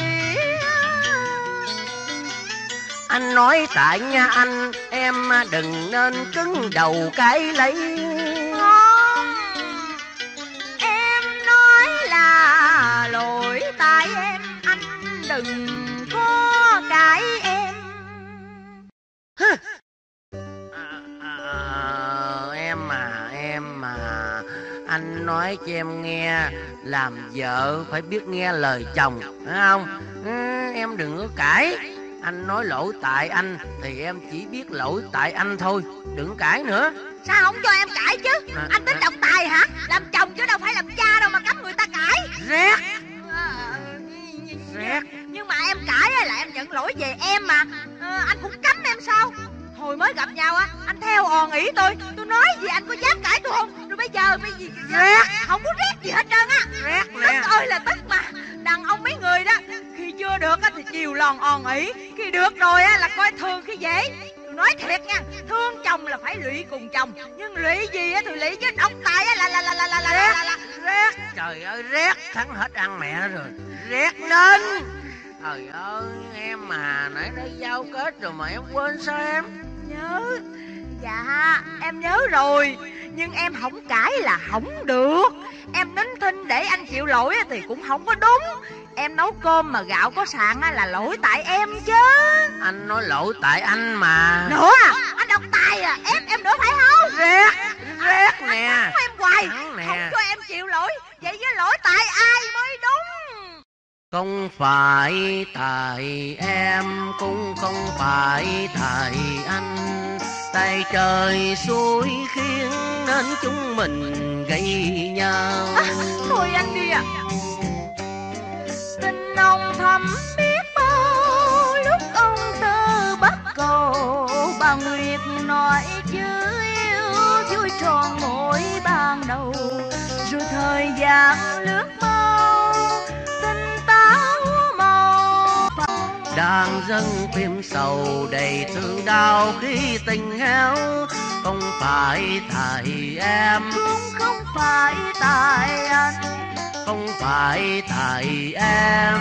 Anh nói tại nha anh, em đừng nên cứng đầu cái lấy. Không, em nói là lỗi tại em, anh đừng có cãi em. à, à, em mà em mà anh nói cho em nghe, làm vợ phải biết nghe lời chồng, phải không? Ừ, em đừng có cãi. Anh nói lỗi tại anh thì em chỉ biết lỗi tại anh thôi, đừng cãi nữa. Sao không cho em cãi chứ? À, anh tính à. độc tài hả? Làm chồng chứ đâu phải làm cha đâu mà cấm người ta cãi. Rét à, Rét Nhưng mà em cãi là em nhận lỗi về em mà. à, Anh cũng cấm em sao? Hồi mới gặp nhau á, anh theo òn ỉ tôi. Tôi nói gì anh có dám cãi tôi không? Rồi bây giờ bây gì Rét không có rét gì hết trơn á. Rét Tức ơi là tức mà. Đàn ông mấy người đó, khi chưa được á thì chiều lòn òn ỉ, khi được rồi á là coi thường khi dễ. Tôi nói thiệt nha, thương chồng là phải lụy cùng chồng, nhưng lụy gì á thì lụy chứ độc tài á là là là là là là rét, là, là. rét. Trời ơi rét, thắng hết ăn mẹ rồi. Rét nên. Trời ơi em mà nãy đã giao kết rồi mà em quên sao em? Nhớ. Dạ em nhớ rồi, nhưng em không cãi là không được. Em nín thinh để anh chịu lỗi thì cũng không có đúng. Em nấu cơm mà gạo có sạn là lỗi tại em chứ. Anh nói lỗi tại anh mà. Nữa à? Anh độc tài à? Ép em nữa phải không? Rét, rét nè. Anh em hoài, nè. không cho em chịu lỗi. Vậy với lỗi tại ai mới đúng? Không phải tại em, cũng không phải tại anh. Tay trời xuôi khiến nên chúng mình gây nhau. À, thôi anh đi à. Tình ông thầm biết bao, lúc ông tơ bắt cầu. Bà Nguyệt nói chứ yêu vui tròn mỗi ban đầu. Rồi thời gian lướt mau, tình táo màu. Đang dâng phim sầu đầy thương đau khi tình héo. Không phải tại em, cũng không phải tại anh, không phải tại em,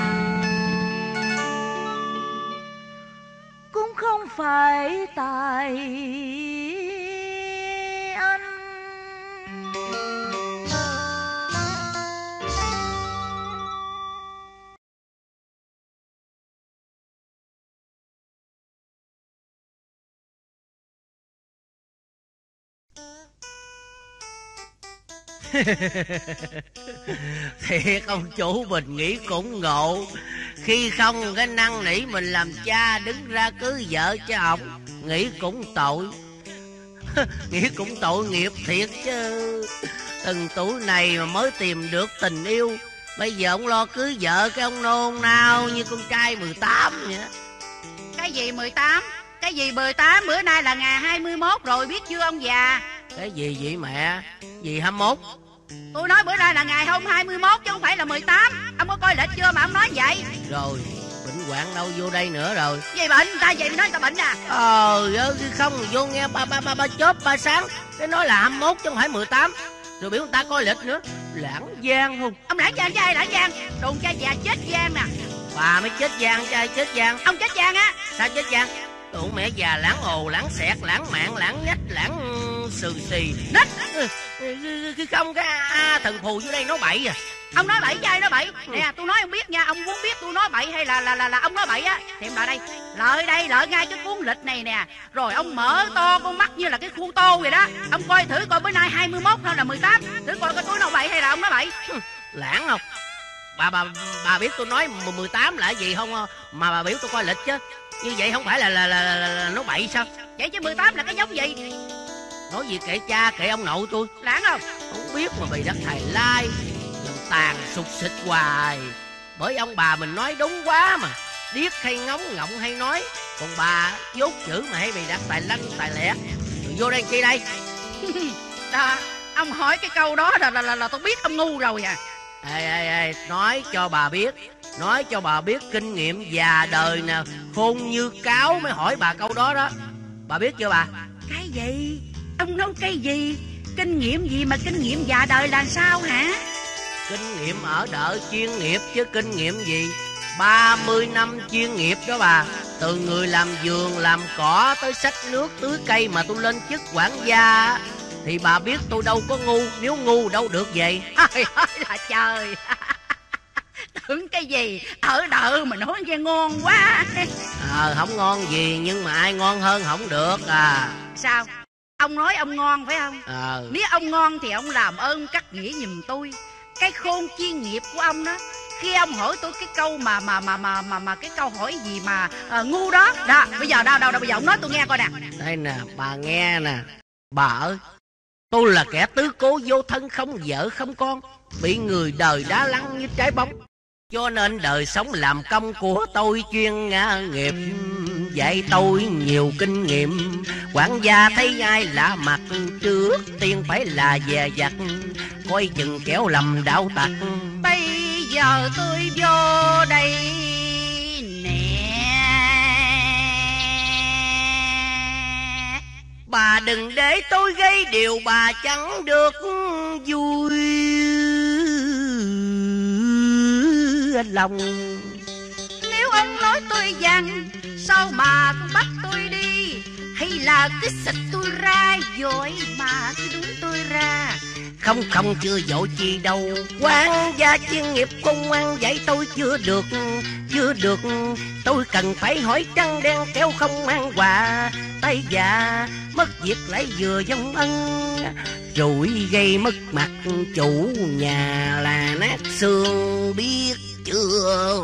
cũng không phải tại anh. Thiệt ông chủ mình nghĩ cũng ngộ. Khi không cái năn nỉ mình làm cha đứng ra cưới vợ cho ổng, nghĩ cũng tội. Nghĩ cũng tội nghiệp thiệt chứ. Từng tuổi này mà mới tìm được tình yêu, bây giờ ông lo cưới vợ cái ông nôn nao như con trai mười tám vậy. Cái gì mười tám? Cái gì mười tám? Bữa nay là ngày hai mươi mốt rồi biết chưa ông già? Cái gì vậy mẹ? Gì hai mươi mốt? Tôi nói bữa nay là ngày hôm hai mươi mốt chứ không phải là mười tám. Ông có coi lịch chưa mà ông nói vậy? Rồi bệnh hoạn đâu vô đây nữa rồi. Gì bệnh? Ta vậy nói ta bệnh à? Ờ ơi không vô nghe ba ba ba ba chớp ba sáng cái nói là hai mươi mốt chứ không phải mười tám. Rồi biểu người ta coi lịch nữa. Lãng gian không? Ông lãng gian chứ ai lãng gian? Đồn cha già chết gian nè. Bà mới chết gian chứ ai chết gian? Ông chết gian á. Sao chết gian? Tụi mẹ già lãng ồ, lãng xẹt, lãng mạn, lãng nhách, lãng sừ xì nít. Khi không cái a thần phù vô đây nói bậy à. Ông nói bậy chứ ai nói bậy? Nè tôi nói ông biết nha. Ông muốn biết tôi nói bậy hay là là là, là ông nói bậy á thì em lại đây. Lợi đây, lợi ngay cái cuốn lịch này nè. Rồi ông mở to con mắt như là cái khu tô vậy đó. Ông coi thử coi bữa nay hai mươi mốt hay là mười tám. Thử coi coi tôi nói bậy hay là ông nói bậy. Lãng không? Bà bà bà biết tôi nói mười tám là gì không mà bà biểu tôi coi lịch chứ. Như vậy không phải là là là, là, là nói bậy sao? Vậy chứ mười tám là cái giống gì? Nói gì kệ cha kệ ông nội tôi. Lãng không? Không biết mà bị đất thầy lai làm tàn sụt xịt hoài. Bởi ông bà mình nói đúng quá mà. Điếc hay ngóng ngọng hay nói. Còn bà dốt chữ mà hay bị đặt tài lanh tài lẻ. Rồi vô đây chi đây? Đó, ông hỏi cái câu đó là là, là, là tôi biết ông ngu rồi à. Ê ê ê, nói cho bà biết, Nói cho bà biết kinh nghiệm già đời nè, khôn như cáo mới hỏi bà câu đó đó. Bà biết chưa bà? Cái gì? Ông nói cái gì? Kinh nghiệm gì mà kinh nghiệm già đời là sao hả? Kinh nghiệm ở đợ chuyên nghiệp chứ kinh nghiệm gì. Ba mươi năm chuyên nghiệp đó bà. Từ người làm vườn, làm cỏ tới xách nước, tưới cây mà tôi lên chức quản gia. Thì bà biết tôi đâu có ngu, nếu ngu đâu được vậy. Trời ơi là trời. Tưởng cái gì ở đợ mà nói nghe ngon quá. Ờ không ngon gì, nhưng mà ai ngon hơn không được à. Sao? Ông nói ông ngon phải không? Ờ. Nếu ông ngon thì ông làm ơn cắt nghĩa giùm tôi cái khôn chuyên nghiệp của ông đó. Khi ông hỏi tôi cái câu mà mà mà mà mà, mà cái câu hỏi gì mà uh, ngu đó đó, bây giờ đâu đâu đâu bây giờ ông nói tôi nghe coi nè. Đây nè, bà nghe nè. Bà ơi, tôi là kẻ tứ cố vô thân, không vợ không con, bị người đời đá lăn như trái bóng. Cho nên đời sống làm công của tôi chuyên ngã nghiệp, dạy tôi nhiều kinh nghiệm. Quản gia thấy ai lạ mặt, trước tiên phải là dè dặt, coi chừng kéo lầm đạo tặc. Bây giờ tôi vô đây nè. Bà đừng để tôi gây điều bà chẳng được vui lòng. Nếu ông nói tôi rằng sao mà cứ bắt tôi đi, hay là cứ xịt tôi ra rồi mà cứ đứng tôi ra. Không không chưa dội chi đâu, quản gia chuyên nghiệp công an dạy tôi chưa được, chưa được. Tôi cần phải hỏi trăng đen kéo không mang quà, tay già mất việc lại vừa dông ân, rồi gây mất mặt chủ nhà là nát xương, biết chưa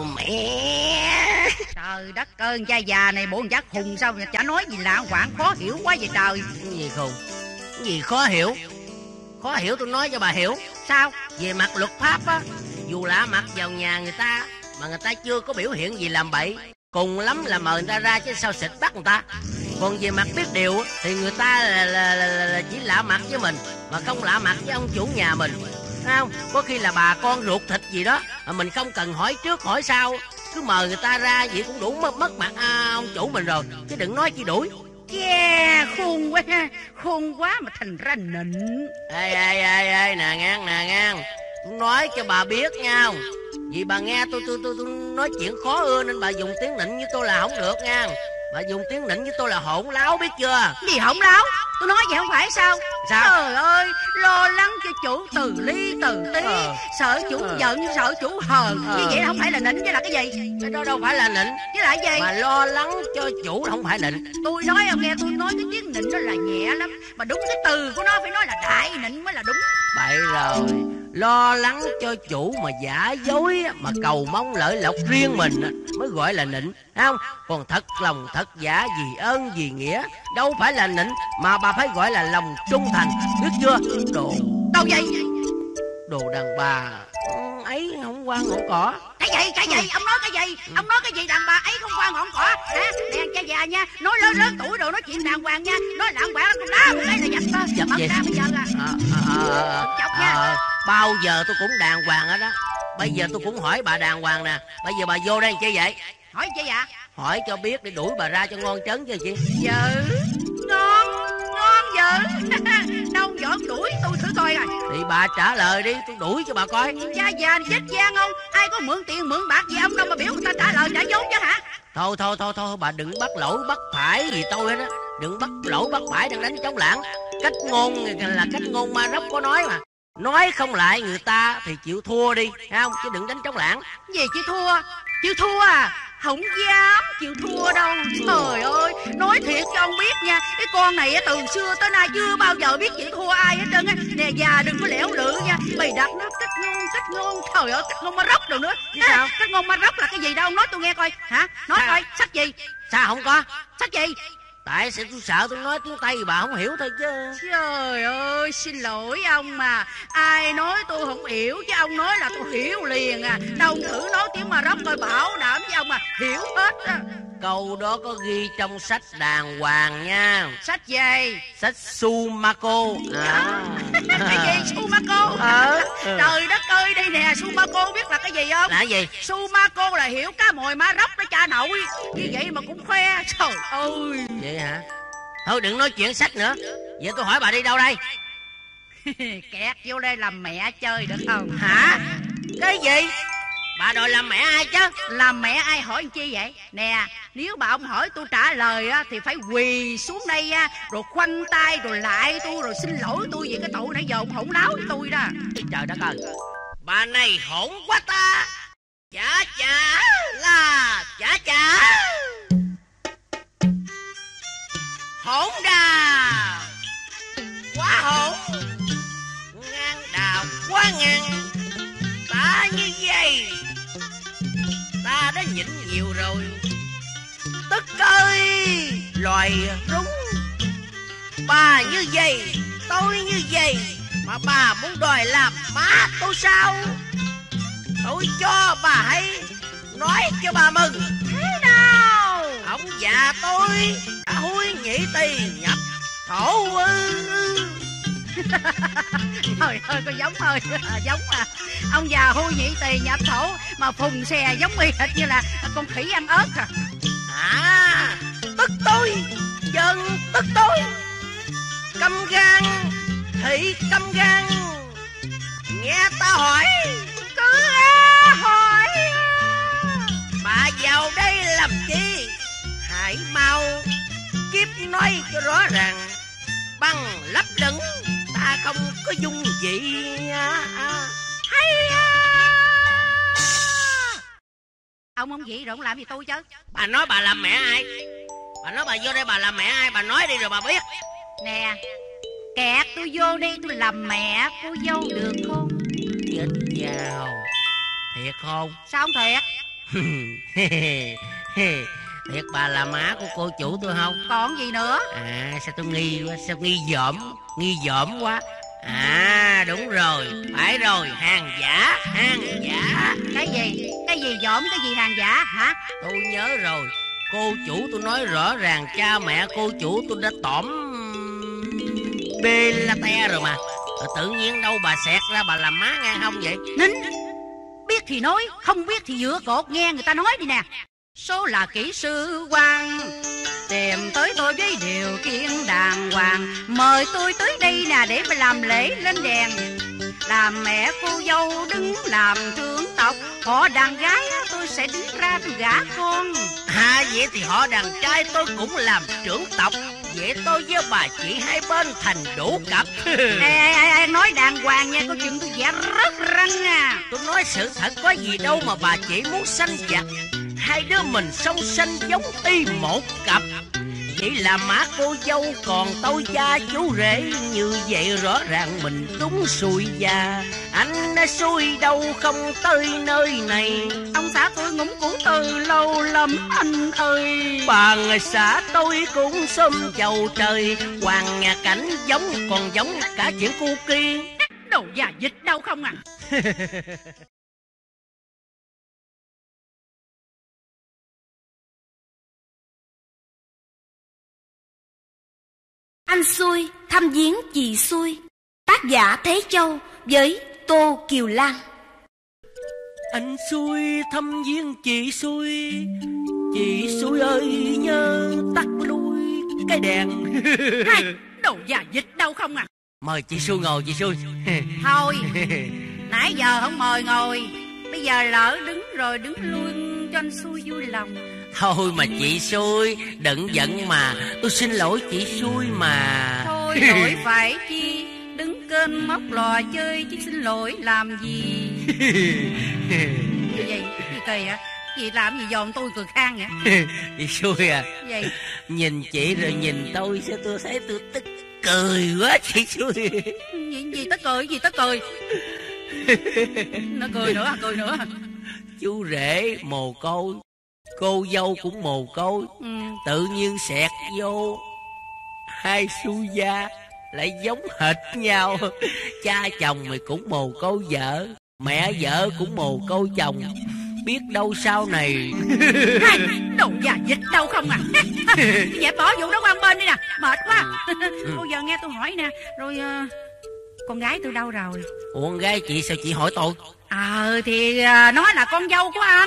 mẹ? Trời đất ơi, cha già này bộ chắc hùng sao mà chả nói gì lạ hoảng khó hiểu quá vậy trời. Cái gì khùng? Cái gì khó hiểu? Khó hiểu tôi nói cho bà hiểu. Sao? Về mặt luật pháp á, dù lạ mặt vào nhà người ta mà người ta chưa có biểu hiện gì làm bậy, cùng lắm là mời người ta ra chứ sao xịt bắt người ta. Còn về mặt biết điều thì người ta là, là, là, là, là chỉ lạ mặt với mình mà không lạ mặt với ông chủ nhà mình, thấy không? Có khi là bà con ruột thịt gì đó mà mình không cần hỏi trước hỏi sau, cứ mời người ta ra vậy cũng đủ mất, mất mặt à, ông chủ mình rồi, chứ đừng nói chi đuổi. Yeah, khôn quá ha, khôn quá mà thành ra nịnh. Ê ê ê ê nè ngang nè ngang, nói cho bà biết nha. Vì bà nghe tôi tôi tôi tôi nói chuyện khó ưa nên bà dùng tiếng nịnh với tôi là không được nha. Bà dùng tiếng nịnh với tôi là hỗn láo, biết chưa? Gì hỗn láo? Tôi nói vậy không phải sao? Sao? Trời ơi, lo lắng cho chủ từ ly từ tí, ờ. sợ chủ ờ. giận, sợ chủ hờn, ờ. như vậy không phải là nịnh chứ là cái gì? Cái đó đâu phải là nịnh. Chứ là cái gì? Mà lo lắng cho chủ không phải nịnh. Tôi nói ông nghe, tôi nói cái tiếng nịnh nó là nhẹ lắm, mà đúng cái từ của nó phải nói là đại nịnh mới là đúng. Bậy rồi, lo lắng cho chủ mà giả dối mà cầu mong lợi lộc riêng mình mới gọi là nịnh, thấy không? Còn thật lòng thật giả, vì ơn vì nghĩa đâu phải là nịnh, mà bà phải gọi là lòng trung thành, biết chưa? Đồ đâu vậy? Đồ đàn bà ấy không qua ngọn cỏ. Cái gì cái gì ông nói cái gì? Ông nói cái gì đàn bà ấy không qua ngọn cỏ hả? Nè cha già nha, nói lớn lớn tuổi rồi nói chuyện đàng hoàng nha, nói lạng quạng con đá đây là dập tơ dập gì ra bây giờ là à, à, à, chọc nha. À, bao giờ tôi cũng đàng hoàng hết đó. Bây giờ tôi cũng hỏi bà đàng hoàng nè, bây giờ bà vô đây chi vậy? Hỏi chi vậy? Hỏi cho biết để đuổi bà ra cho ngon trấn chứ chị. Dữ ngon ngon dữ. Đâu giỡn đuổi tôi thử coi rồi. Thì bà trả lời đi, tôi đuổi cho bà coi. Cha già chết gian không? Ai có mượn tiền mượn bạc gì ông đâu mà biểu người ta trả lời trả vốn chứ hả? Thôi thôi thôi thôi bà đừng bắt lỗi bắt phải gì tôi hết á. Đừng bắt lỗi bắt phải đang đánh trống lảng. Cách ngôn là cách ngôn ma rốc có nói mà. Nói không lại người ta thì chịu thua đi, thấy không? Chứ đừng đánh trống lảng. Gì chịu thua? Chịu thua à? Không dám chịu thua đâu. Trời ơi, nói thiệt cho ông biết nha, cái con này từ xưa tới nay chưa bao giờ biết chịu thua ai hết trơn á. Nè già đừng có lẻo lự nha, bày đặt nó cách ngôn cách ngôn. Trời ơi, cách ngôn ma rốc rồi nữa. Sao? Cách ngôn ma rốc là cái gì đâu, nói tôi nghe coi. Hả? Nói sao? Coi, sách gì? Sao không có? Sách gì? Tại sao tôi sợ tôi nói tiếng Tây bà không hiểu thôi chứ. Trời ơi, xin lỗi ông mà. Ai nói tôi không hiểu chứ ông nói là tôi hiểu liền à. Đâu ông thử nói tiếng Ma Rốc coi, bảo đảm với ông mà hiểu hết á. Câu đó có ghi trong sách đàng hoàng nha. Sách gì? Sách Sumaco à. Cái gì Sumaco? Ờ Ừ. Trời đất ơi, đây nè, Sumako biết là cái gì không? Là gì? Sumako là hiểu cá mồi má róc đó cha nội. Như vậy mà cũng khoe. Trời ơi. Vậy hả? Thôi đừng nói chuyện sách nữa. Vậy tôi hỏi bà đi đâu đây? Kẹt vô đây làm mẹ chơi được không? Hả? Cái gì? Bà đòi làm mẹ ai chứ? Làm mẹ ai hỏi chi vậy? Nè, nếu bà ông hỏi tôi trả lời á, thì phải quỳ xuống đây á, rồi khoanh tay rồi lại tôi, rồi xin lỗi tôi vì cái tội nãy giờ ông hỗn láo với tôi đó. Trời đất ơi, bà này hỗn quá ta. Chà chà là chà chà. Hỗn đào quá hỗn, ngang đào quá ngang. Ta như vậy ta đã nhịn nhiều rồi. Tức ơi loài rúng. Bà như vậy, tôi như vậy, mà bà muốn đòi làm má tôi sao? Tôi cho bà hay nói cho bà mừng. Thế nào? Ông già tôi đã hối nhị tỳ nhập thổ ư. Trời ơi, con giống ơi, giống mà. Ông già hôi nhị tỳ nhập thổ mà phùng xè giống y hệt như là con khỉ ăn ớt à. À, tức tôi, dân tức tôi. Căm gan, thị căm gan. Nghe ta hỏi. Cứ à, hỏi bà vào đây làm chi? Hãy mau kiếp nói cho rõ ràng. Bằng lấp lửng ta không có dung vị. À, à. Hay à. Ông ông vậy rồi ông làm gì tôi chứ? Bà nói bà làm mẹ ai? Bà nói bà vô đây bà làm mẹ ai? Bà nói đi rồi bà biết. Nè, kẹt tôi vô đây tôi làm mẹ cô dâu được không? Chết vào. Thiệt không? Sao không thiệt? Thiệt bà là má của cô chủ tôi không? Còn gì nữa? À sao tôi nghi quá, sao nghi dởm, nghi dởm quá. À đúng rồi, phải rồi, hàng giả, hàng giả. Cái gì? Cái gì dởm, cái gì hàng giả hả? Tôi nhớ rồi, cô chủ tôi nói rõ ràng cha mẹ cô chủ tôi đã tỏm bê la te rồi mà. Rồi tự nhiên đâu bà xẹt ra bà làm má ngang hông vậy? Nín. Biết thì nói, không biết thì dựa cột nghe người ta nói đi nè. Số là kỹ sư quan tìm tới tôi với điều kiện đàng hoàng, mời tôi tới đây nè để mà làm lễ lên đèn. Làm mẹ cô dâu đứng làm trưởng tộc, họ đàn gái tôi sẽ đứng ra tôi gả con. À vậy thì họ đàn trai tôi cũng làm trưởng tộc. Vậy tôi với bà chị hai bên thành đủ cặp. Ê, ê, ê, nói đàng hoàng nha, có chuyện tôi vẽ rất răng à. Tôi nói sự thật, có gì đâu mà bà chị muốn sanh vặt. Hai đứa mình song sanh giống y một cặp. Vậy là má cô dâu còn tôi cha chú rể. Như vậy rõ ràng mình đúng xui già. Anh đã xui đâu không tới nơi này. Ông xã tôi ngủng cũ từ lâu lắm anh ơi. Bà người xã tôi cũng xôm chầu trời. Hoàng nhà cảnh giống còn giống cả chuyện cu kia. Đồ già dịch đâu không à. Anh Xui thăm viếng chị Xui. Tác giả Thế Châu với Tô Kiều Lan. Anh Xui thăm viếng chị Xui. Chị Xui ơi nhớ tắt lui cái đèn. Hai, đồ già dịch đâu không à. Mời chị Xui ngồi chị Xui. Thôi, nãy giờ không mời ngồi, bây giờ lỡ đứng rồi đứng luôn cho anh Xui vui lòng. Thôi mà chị Xui, đừng giận mà. Tôi xin lỗi chị Xui mà. Thôi lỗi phải chi, đứng kênh móc lò chơi chứ xin lỗi làm gì. Gì vậy? Gì kỳ hả? Gì làm gì dòm tôi cười khang vậy? Chị Xui à. Gì? Nhìn chị rồi nhìn tôi, sao tôi thấy tôi tức cười quá chị Xui. Gì, gì tức cười, gì tức cười. Nó cười nữa, cười nữa. Chú rể mồ côi, cô dâu cũng mồ côi. Ừ. Tự nhiên xẹt vô hai xui gia lại giống hệt nhau. Cha chồng mày cũng mồ côi vợ, mẹ vợ cũng mồ côi chồng. Biết đâu sau này. Hai, đồ già dịch đâu không à. Vậy bỏ vụ đó qua bên đi nè, mệt quá. Bây giờ nghe tôi hỏi nè, rồi uh, con gái tôi đâu rồi? Ủa con gái chị sao chị hỏi tôi? Ờ thì à, nó là con dâu của anh.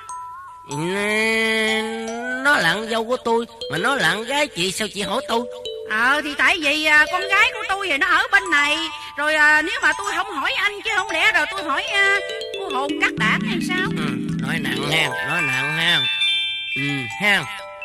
Nó là con dâu của tôi, mà nó là con gái chị sao chị hỏi tôi? Ờ thì tại vì à, con gái của tôi thì nó ở bên này. Rồi à, nếu mà tôi không hỏi anh chứ không lẽ rồi tôi hỏi à, cô hồn cắt đảng hay sao? Ừ, nói nặng ha, nói nặng ha. Ừ ha.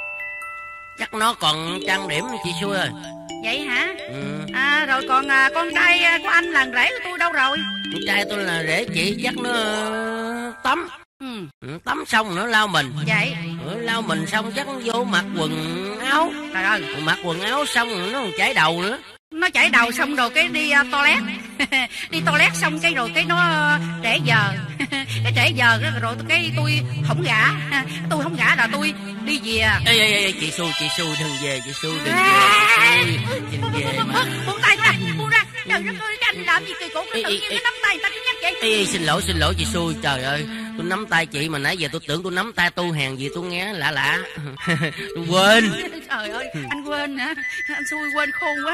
Chắc nó còn trang điểm chị Xui rồi. Vậy hả? Ừ. À rồi còn à, con trai của anh là rể của tôi đâu rồi? Con trai tôi là rể chị, chắc nó tắm. Ừ. Ừ, tắm xong nó lau mình. Vậy Ừ, lau mình xong chắc nó vô mặc quần áo. trời ơi, Mặc quần áo xong nó còn chải đầu nữa. nó chảy đầu xong rồi cái đi uh, toilet. Đi toilet xong cái rồi cái nó uh, trễ giờ. Cái trễ giờ rồi cái tôi không gả. Tôi không gả là tôi đi về. Ê, ê, ê, chị Xui, chị Xui đừng về, chị Xui đừng về, chị Xui đừng về mà. Buông tay ra, buông ra. Trời đất ơi, anh làm gì kỳ cục, tự nhiên cái nắm tay người ta cứ nhắc vậy. Ê, ê, xin lỗi, xin lỗi chị Xui, trời ơi, tôi nắm tay chị mà nãy giờ tôi tưởng tôi nắm tay tu hàng gì tôi nghe lạ lạ. Tôi quên. Trời ơi, anh quên hả? Anh Xui quên khôn quá.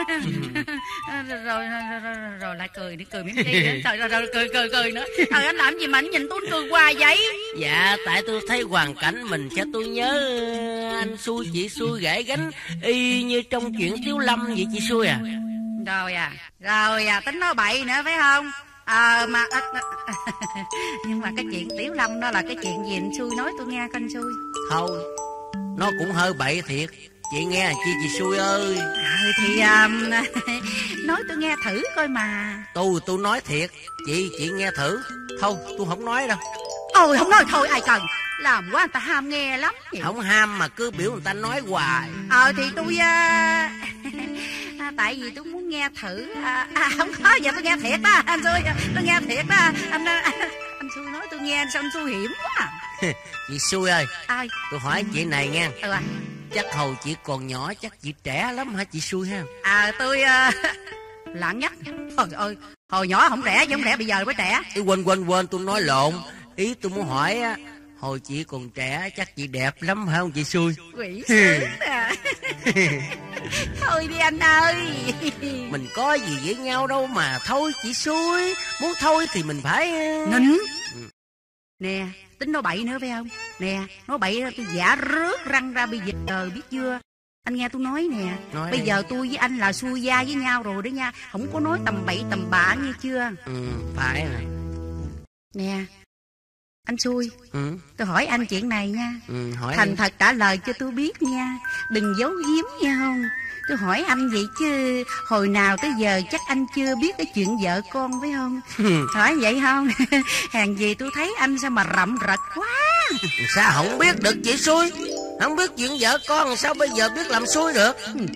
Rồi, rồi, rồi, rồi lại cười đi, cười miếng chi nữa. Trời ơi, rồi cười, cười, cười nữa. Trời anh làm gì mà anh nhìn tôi cười hoài vậy? Dạ, tại tôi thấy hoàn cảnh mình cho tôi nhớ anh Xui, chị Xui gãy gánh y như trong chuyện Tiếu Lâm vậy chị Xui à. Rồi à, rồi à, tính nói bậy nữa phải không? Ờ à, mà à, à, nhưng mà cái chuyện Tiểu Lâm đó là cái chuyện gì anh Xui nói tôi nghe con Xui. Thôi, nó cũng hơi bậy thiệt. Chị nghe chị chị Xui ơi. Ừ thì à, nói tôi nghe thử coi mà. Tôi tôi nói thiệt, chị chị nghe thử. Thôi tôi không nói đâu. Ôi không nói thôi ai cần. Làm quá người ta ham nghe lắm vậy. Không ham mà cứ biểu người ta nói hoài. Ờ thì tôi à, à, tại vì tôi muốn nghe thử à, à, không có giờ tôi nghe thiệt đó anh Xui, tôi nghe thiệt đó anh, anh, anh Xui nói tôi nghe sao anh Xui hiểm quá. Chị Xui ơi, Ai? tôi hỏi chị này nghe. Ừ à. Chắc hồi chị còn nhỏ chắc chị trẻ lắm hả chị Xui ha? À tôi uh, lạng nhắc. Trời ơi, hồi nhỏ không trẻ chứ không lẽ bây giờ mới trẻ. Ý, quên quên quên tôi nói lộn. Ý tôi muốn hỏi á, hồi chị còn trẻ chắc chị đẹp lắm phải không chị Xui? Quỷ sướng à. Thôi đi anh ơi. Mình có gì với nhau đâu mà thôi chị Xui. Muốn thôi thì mình phải nín. Nè, tính nói bậy nữa phải không? Nè, nói bậy tôi giả rớt răng ra bây giờ biết chưa? Anh nghe tôi nói nè, nói bây đi. giờ tôi với anh là xuôi gia với nhau rồi đó nha. Không có nói tầm bậy tầm bạ nghe chưa? Ừ, phải rồi. Nè, anh Xui, Ừ. tôi hỏi anh chuyện này nha. Ừ, hỏi Thành đi. thật trả lời cho tôi biết nha. Đừng giấu giếm nha không? Tôi hỏi anh vậy chứ hồi nào tới giờ chắc anh chưa biết cái chuyện vợ con phải không? Hỏi vậy không? Hàng gì tôi thấy anh sao mà rậm rật quá. Sao không biết được chị Xui? Không biết chuyện vợ con sao bây giờ biết làm Xui được?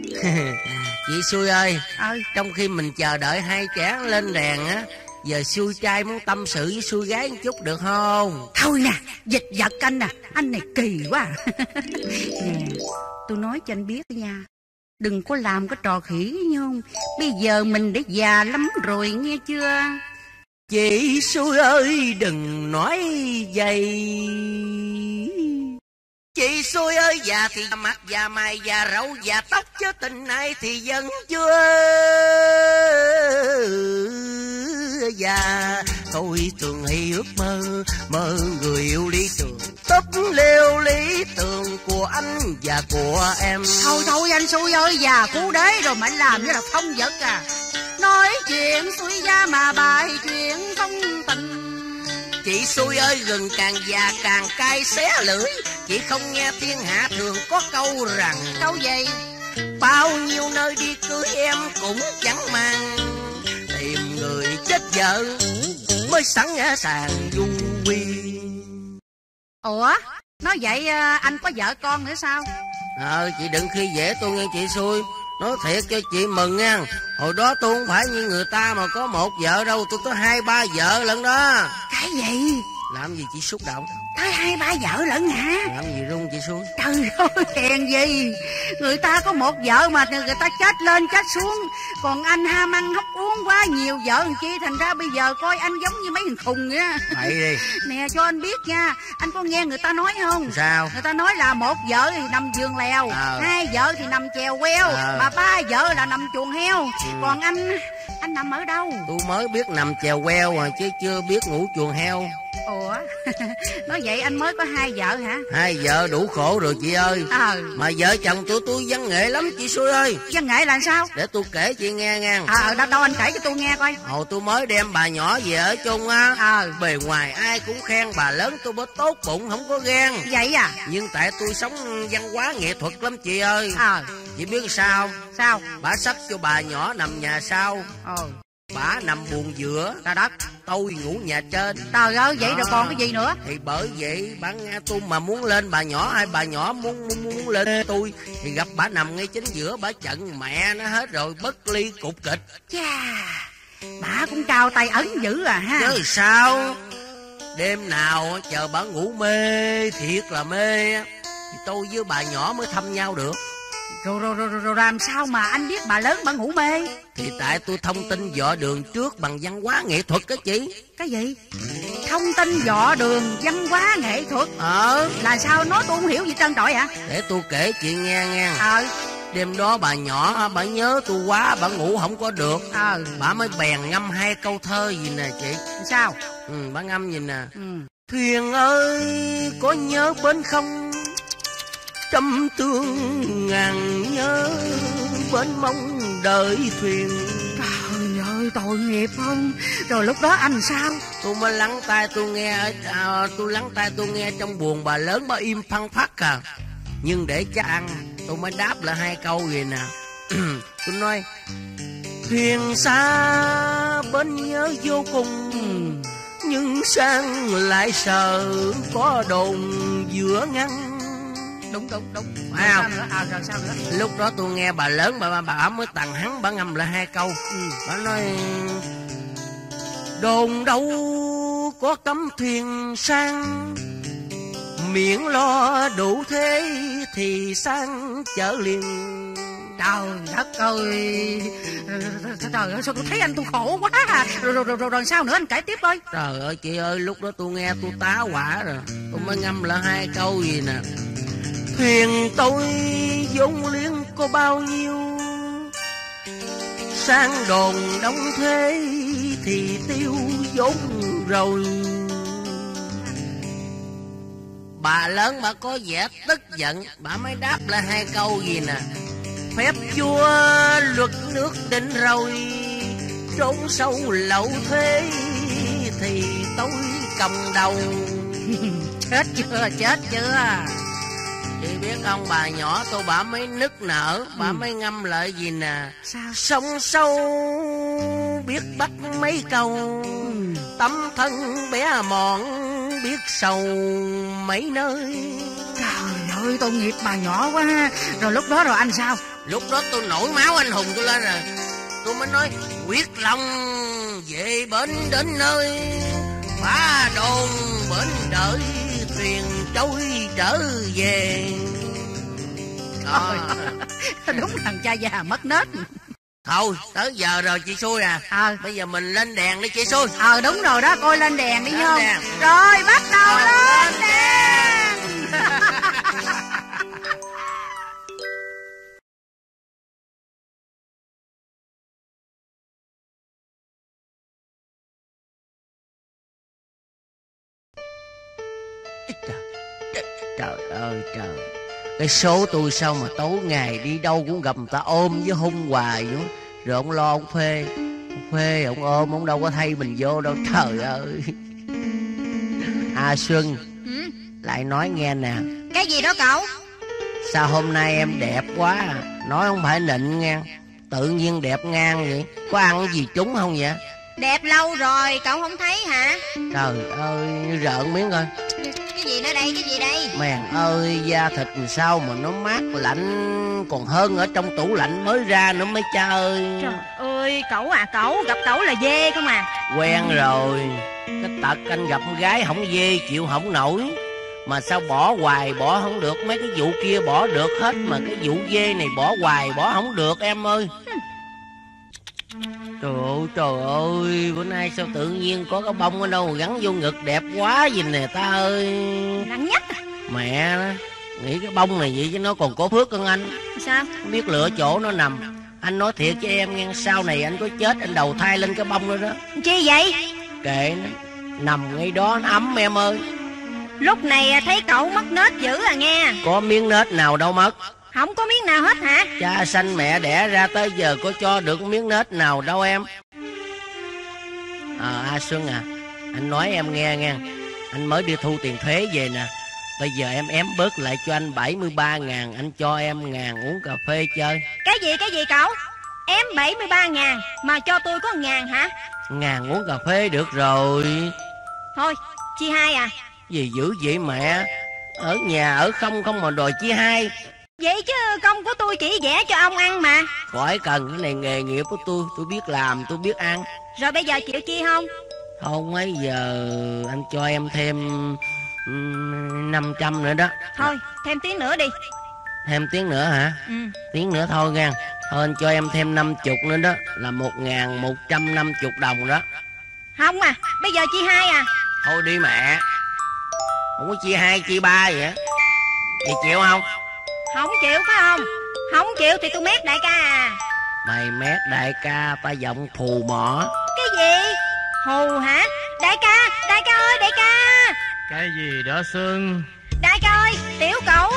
Chị Xui ơi, Ơi, trong khi mình chờ đợi hai trẻ lên đèn á, giờ Xui trai muốn tâm sự với Xui gái một chút được không? thôi nè, dịch vật anh nè, anh này kỳ quá. Nè, tôi nói cho anh biết nha. Đừng có làm cái trò khỉ nha không? Bây giờ mình đã già lắm rồi nghe chưa? Chị Xui ơi đừng nói vậy. Chị Xui ơi già thì mặt già mày già râu già tóc chứ tình này thì vẫn chưa già. Tôi thường hay ước mơ mơ người yêu lý tưởng, tấp lêu lý tưởng của anh và của em. Thôi thôi anh Xui ơi, già cú đế rồi mà anh làm như là phong vật à. Nói chuyện Xui gia mà bài chuyện phong tình. Chị Xui ơi gừng càng già càng cay xé lưỡi. Chị không nghe thiên hạ thường có câu rằng Câu gì? bao nhiêu nơi đi cưới em cũng chẳng mang, tìm người chết vợ mới sẵn sàng du quy. Ủa, nói vậy anh có vợ con nữa sao? Ờ chị đừng khi dễ tôi nghe chị Xui. Nói thiệt cho chị mừng nha. Hồi đó tôi không phải như người ta mà có một vợ đâu, tôi có hai ba vợ lận đó. Cái gì? Làm gì chị xúc động? Tới hai ba vợ lận hả? Làm gì rung chị Xui? Trời ơi, hèn gì. Người ta có một vợ mà người ta chết lên chết xuống. Còn anh ham ăn hóc uống quá nhiều vợ làm chi. Thành ra bây giờ coi anh giống như mấy thằng khùng vậy. Bậy đi. Nè cho anh biết nha, anh có nghe người ta nói không? Sao? Người ta nói là một vợ thì nằm giường lèo, ờ. hai vợ thì nằm chèo queo, ờ. mà ba vợ là nằm chuồng heo. Ừ. Còn anh Anh nằm ở đâu? Tôi mới biết nằm chèo queo mà chứ chưa biết ngủ chuồng heo. Ủa, nói vậy anh mới có hai vợ hả? Hai vợ đủ khổ rồi chị ơi. Ờ. Mà vợ chồng tụi tôi văn nghệ lắm chị Xui ơi. Văn nghệ là sao? Để tôi kể chị nghe nha. Ờ, đâu, đâu anh kể cho tôi nghe coi. Hồi tôi mới đem bà nhỏ về ở chung á. Ờ. Bề ngoài ai cũng khen bà lớn tôi bớt tốt bụng không có ghen. Vậy à? Nhưng tại tôi sống văn hóa nghệ thuật lắm chị ơi. Ờ. Chị biết sao? Sao? Bà xách cho bà nhỏ nằm nhà sau. Ờ. Bà nằm buồng giữa. Trời đất. Tôi ngủ nhà trên. Trời ơi, vậy à, rồi còn cái gì nữa? Thì bởi vậy bà nghe tôi mà muốn lên bà nhỏ hay bà nhỏ muốn muốn, muốn lên tôi thì gặp bà nằm ngay chính giữa, bà chận mẹ nó hết rồi, bất ly cục kịch. Chà, bà cũng cao tay ấn dữ à ha. Chứ sao? Đêm nào chờ bà ngủ mê, thiệt là mê, thì tôi với bà nhỏ mới thăm nhau được. Rồi rồi rồi, rồi, rồi làm sao mà anh biết bà lớn bà ngủ mê? Thì tại tôi thông tin dọ đường trước bằng văn hóa nghệ thuật đó chị. Cái gì? Thông tin dọ đường văn hóa nghệ thuật? Ờ. Là sao, nói tôi không hiểu gì trơn trọi hả? Để tôi kể chị nghe nghe. Ờ. Đêm đó bà nhỏ bà nhớ tôi quá, bà ngủ không có được. Ờ. Bà mới bèn ngâm hai câu thơ gì nè chị. Sao? Ừ, bà ngâm gì nè. Ừ. Thuyền ơi có nhớ bến không, trăm tương ngàn nhớ bến mong đợi thuyền. Trời ơi, tội nghiệp không? Rồi lúc đó anh sao? Tôi mới lắng tai tôi nghe, à, tôi lắng tai tôi nghe trong buồng bà lớn bà im phăng phắc à. Nhưng để chắc ăn, tôi mới đáp lại hai câu gì nè. Tôi nói thuyền xa bến nhớ vô cùng, nhưng sang lại sợ có đồn giữa ngăn. Đúng đúng đúng. Phải Rồi không? sao nữa? À, rồi sao nữa? Lúc đó tôi nghe bà lớn bà bà mới tằng hắn, bà ngâm lại hai câu. Ừ. Bà nói đồn đâu có cấm thuyền sang, miễn lo đủ thế thì sang chở liền. Trời đất ơi, trời ơi sao tôi thấy anh tôi khổ quá à. Rồi rồi rồi, rồi, rồi sao nữa, anh kể tiếp coi. Trời ơi chị ơi, lúc đó tôi nghe tôi tá hỏa rồi. Tôi mới ngâm lại hai câu gì nè. Thuyền tôi vốn liếng có bao nhiêu, sang đồn đóng thế thì tiêu vốn rồi. Bà lớn bà có vẻ tức giận, bà mới đáp lại hai câu gì nè. Phép vua luật nước định rồi, trốn sâu lậu thế thì tôi cầm đầu. Chết chưa, chết chưa? Chị biết ông bà nhỏ tôi bà mới nức nở, bà ừ. mới ngâm lại gì nè. Sao? Sông sâu biết bắt mấy câu, ừ. tấm thân bé mòn biết sầu mấy nơi. Trời ơi, tội nghiệp bà nhỏ quá ha. Rồi lúc đó rồi anh sao? Lúc đó tôi nổi máu anh hùng tôi lên rồi. Tôi mới nói quyết lòng về bến đến nơi, phá đồn bến đợi thuyền trôi trở về. Đó. Đúng thằng cha già mất nết. Thôi tới giờ rồi chị Xui à. Ờ. Bây giờ mình lên đèn đi chị Xui. Ờ đúng rồi đó, coi lên đèn đi không? Đèn. Rồi bắt đầu Ờ, lên lên đèn. Trời, trời, trời ơi trời. Cái số tôi sao mà tối ngày đi đâu cũng gặp người ta ôm với hung hoài nữa. Rồi ông lo ông phê, ông phê ông ôm, ông đâu có thay mình vô đâu. Trời ơi. À Xuân, ừ? Lại nói nghe nè. Cái gì đó cậu? Sao hôm nay em đẹp quá à? Nói không phải nịnh nghe, tự nhiên đẹp ngang vậy. Có ăn cái gì trúng không vậy? Đẹp lâu rồi, cậu không thấy hả? Trời ơi, rợn miếng coi. Cái gì nữa đây, cái gì đây? Mèn ơi, da thịt làm sao mà nó mát lạnh, còn hơn ở trong tủ lạnh mới ra nữa mấy cha ơi. Trời ơi, cậu à, cậu, gặp cậu là dê không à? Quen rồi, cái tật anh gặp con gái không dê chịu không nổi. Mà sao bỏ hoài bỏ không được, mấy cái vụ kia bỏ được hết, mà cái vụ dê này bỏ hoài bỏ không được em ơi. Trời ơi, trời ơi, bữa nay sao tự nhiên có cái bông ở đâu mà gắn vô ngực đẹp quá gì nè ta ơi. Lặng nhắc à? Mẹ nó, nghĩ cái bông này vậy chứ nó còn có phước hơn anh. Sao? Biết lựa chỗ nó nằm. Anh nói thiệt với em nghe, sau này anh có chết anh đầu thai lên cái bông đó đó. Chi vậy? Kệ nó, nằm ngay đó nó ấm em ơi. Lúc này thấy cậu mất nết dữ à nghe. Có miếng nết nào đâu mất. Không có miếng nào hết hả? Cha sanh mẹ đẻ ra tới giờ có cho được miếng nết nào đâu em. À, A Xuân à, anh nói em nghe nghe. Anh mới đi thu tiền thuế về nè. Bây giờ em ém bớt lại cho anh bảy mươi ba ngàn. Anh cho em ngàn uống cà phê chơi. Cái gì cái gì cậu? Ém bảy mươi ba ngàn mà cho tôi có ngàn hả? Ngàn uống cà phê được rồi. Thôi chia hai à? Gì dữ vậy mẹ? Ở nhà ở không không mà đòi chia hai. Vậy chứ công của tôi chỉ vẽ cho ông ăn mà. Khỏi cần, cái này nghề nghiệp của tôi. Tôi biết làm, tôi biết ăn. Rồi bây giờ chịu chia không? Không, mấy giờ anh cho em thêm năm trăm nữa đó. Thôi thêm tiếng nữa đi. Thêm tiếng nữa hả? Ừ. Tiếng nữa thôi nha. Thôi anh cho em thêm năm chục nữa đó. Là một ngàn một trăm năm chục đồng đó. Không à, bây giờ chia hai à? Thôi đi mẹ. Không có chia hai chia ba vậy á. Vậy chịu không? Không chịu phải không? Không chịu thì tôi mét đại ca à. Mày mét đại ca, ta giọng phù mỏ. Cái gì? Hù hả? Đại ca, đại ca ơi đại ca. Cái gì đó Xuân? Đại ca ơi, tiểu cậu.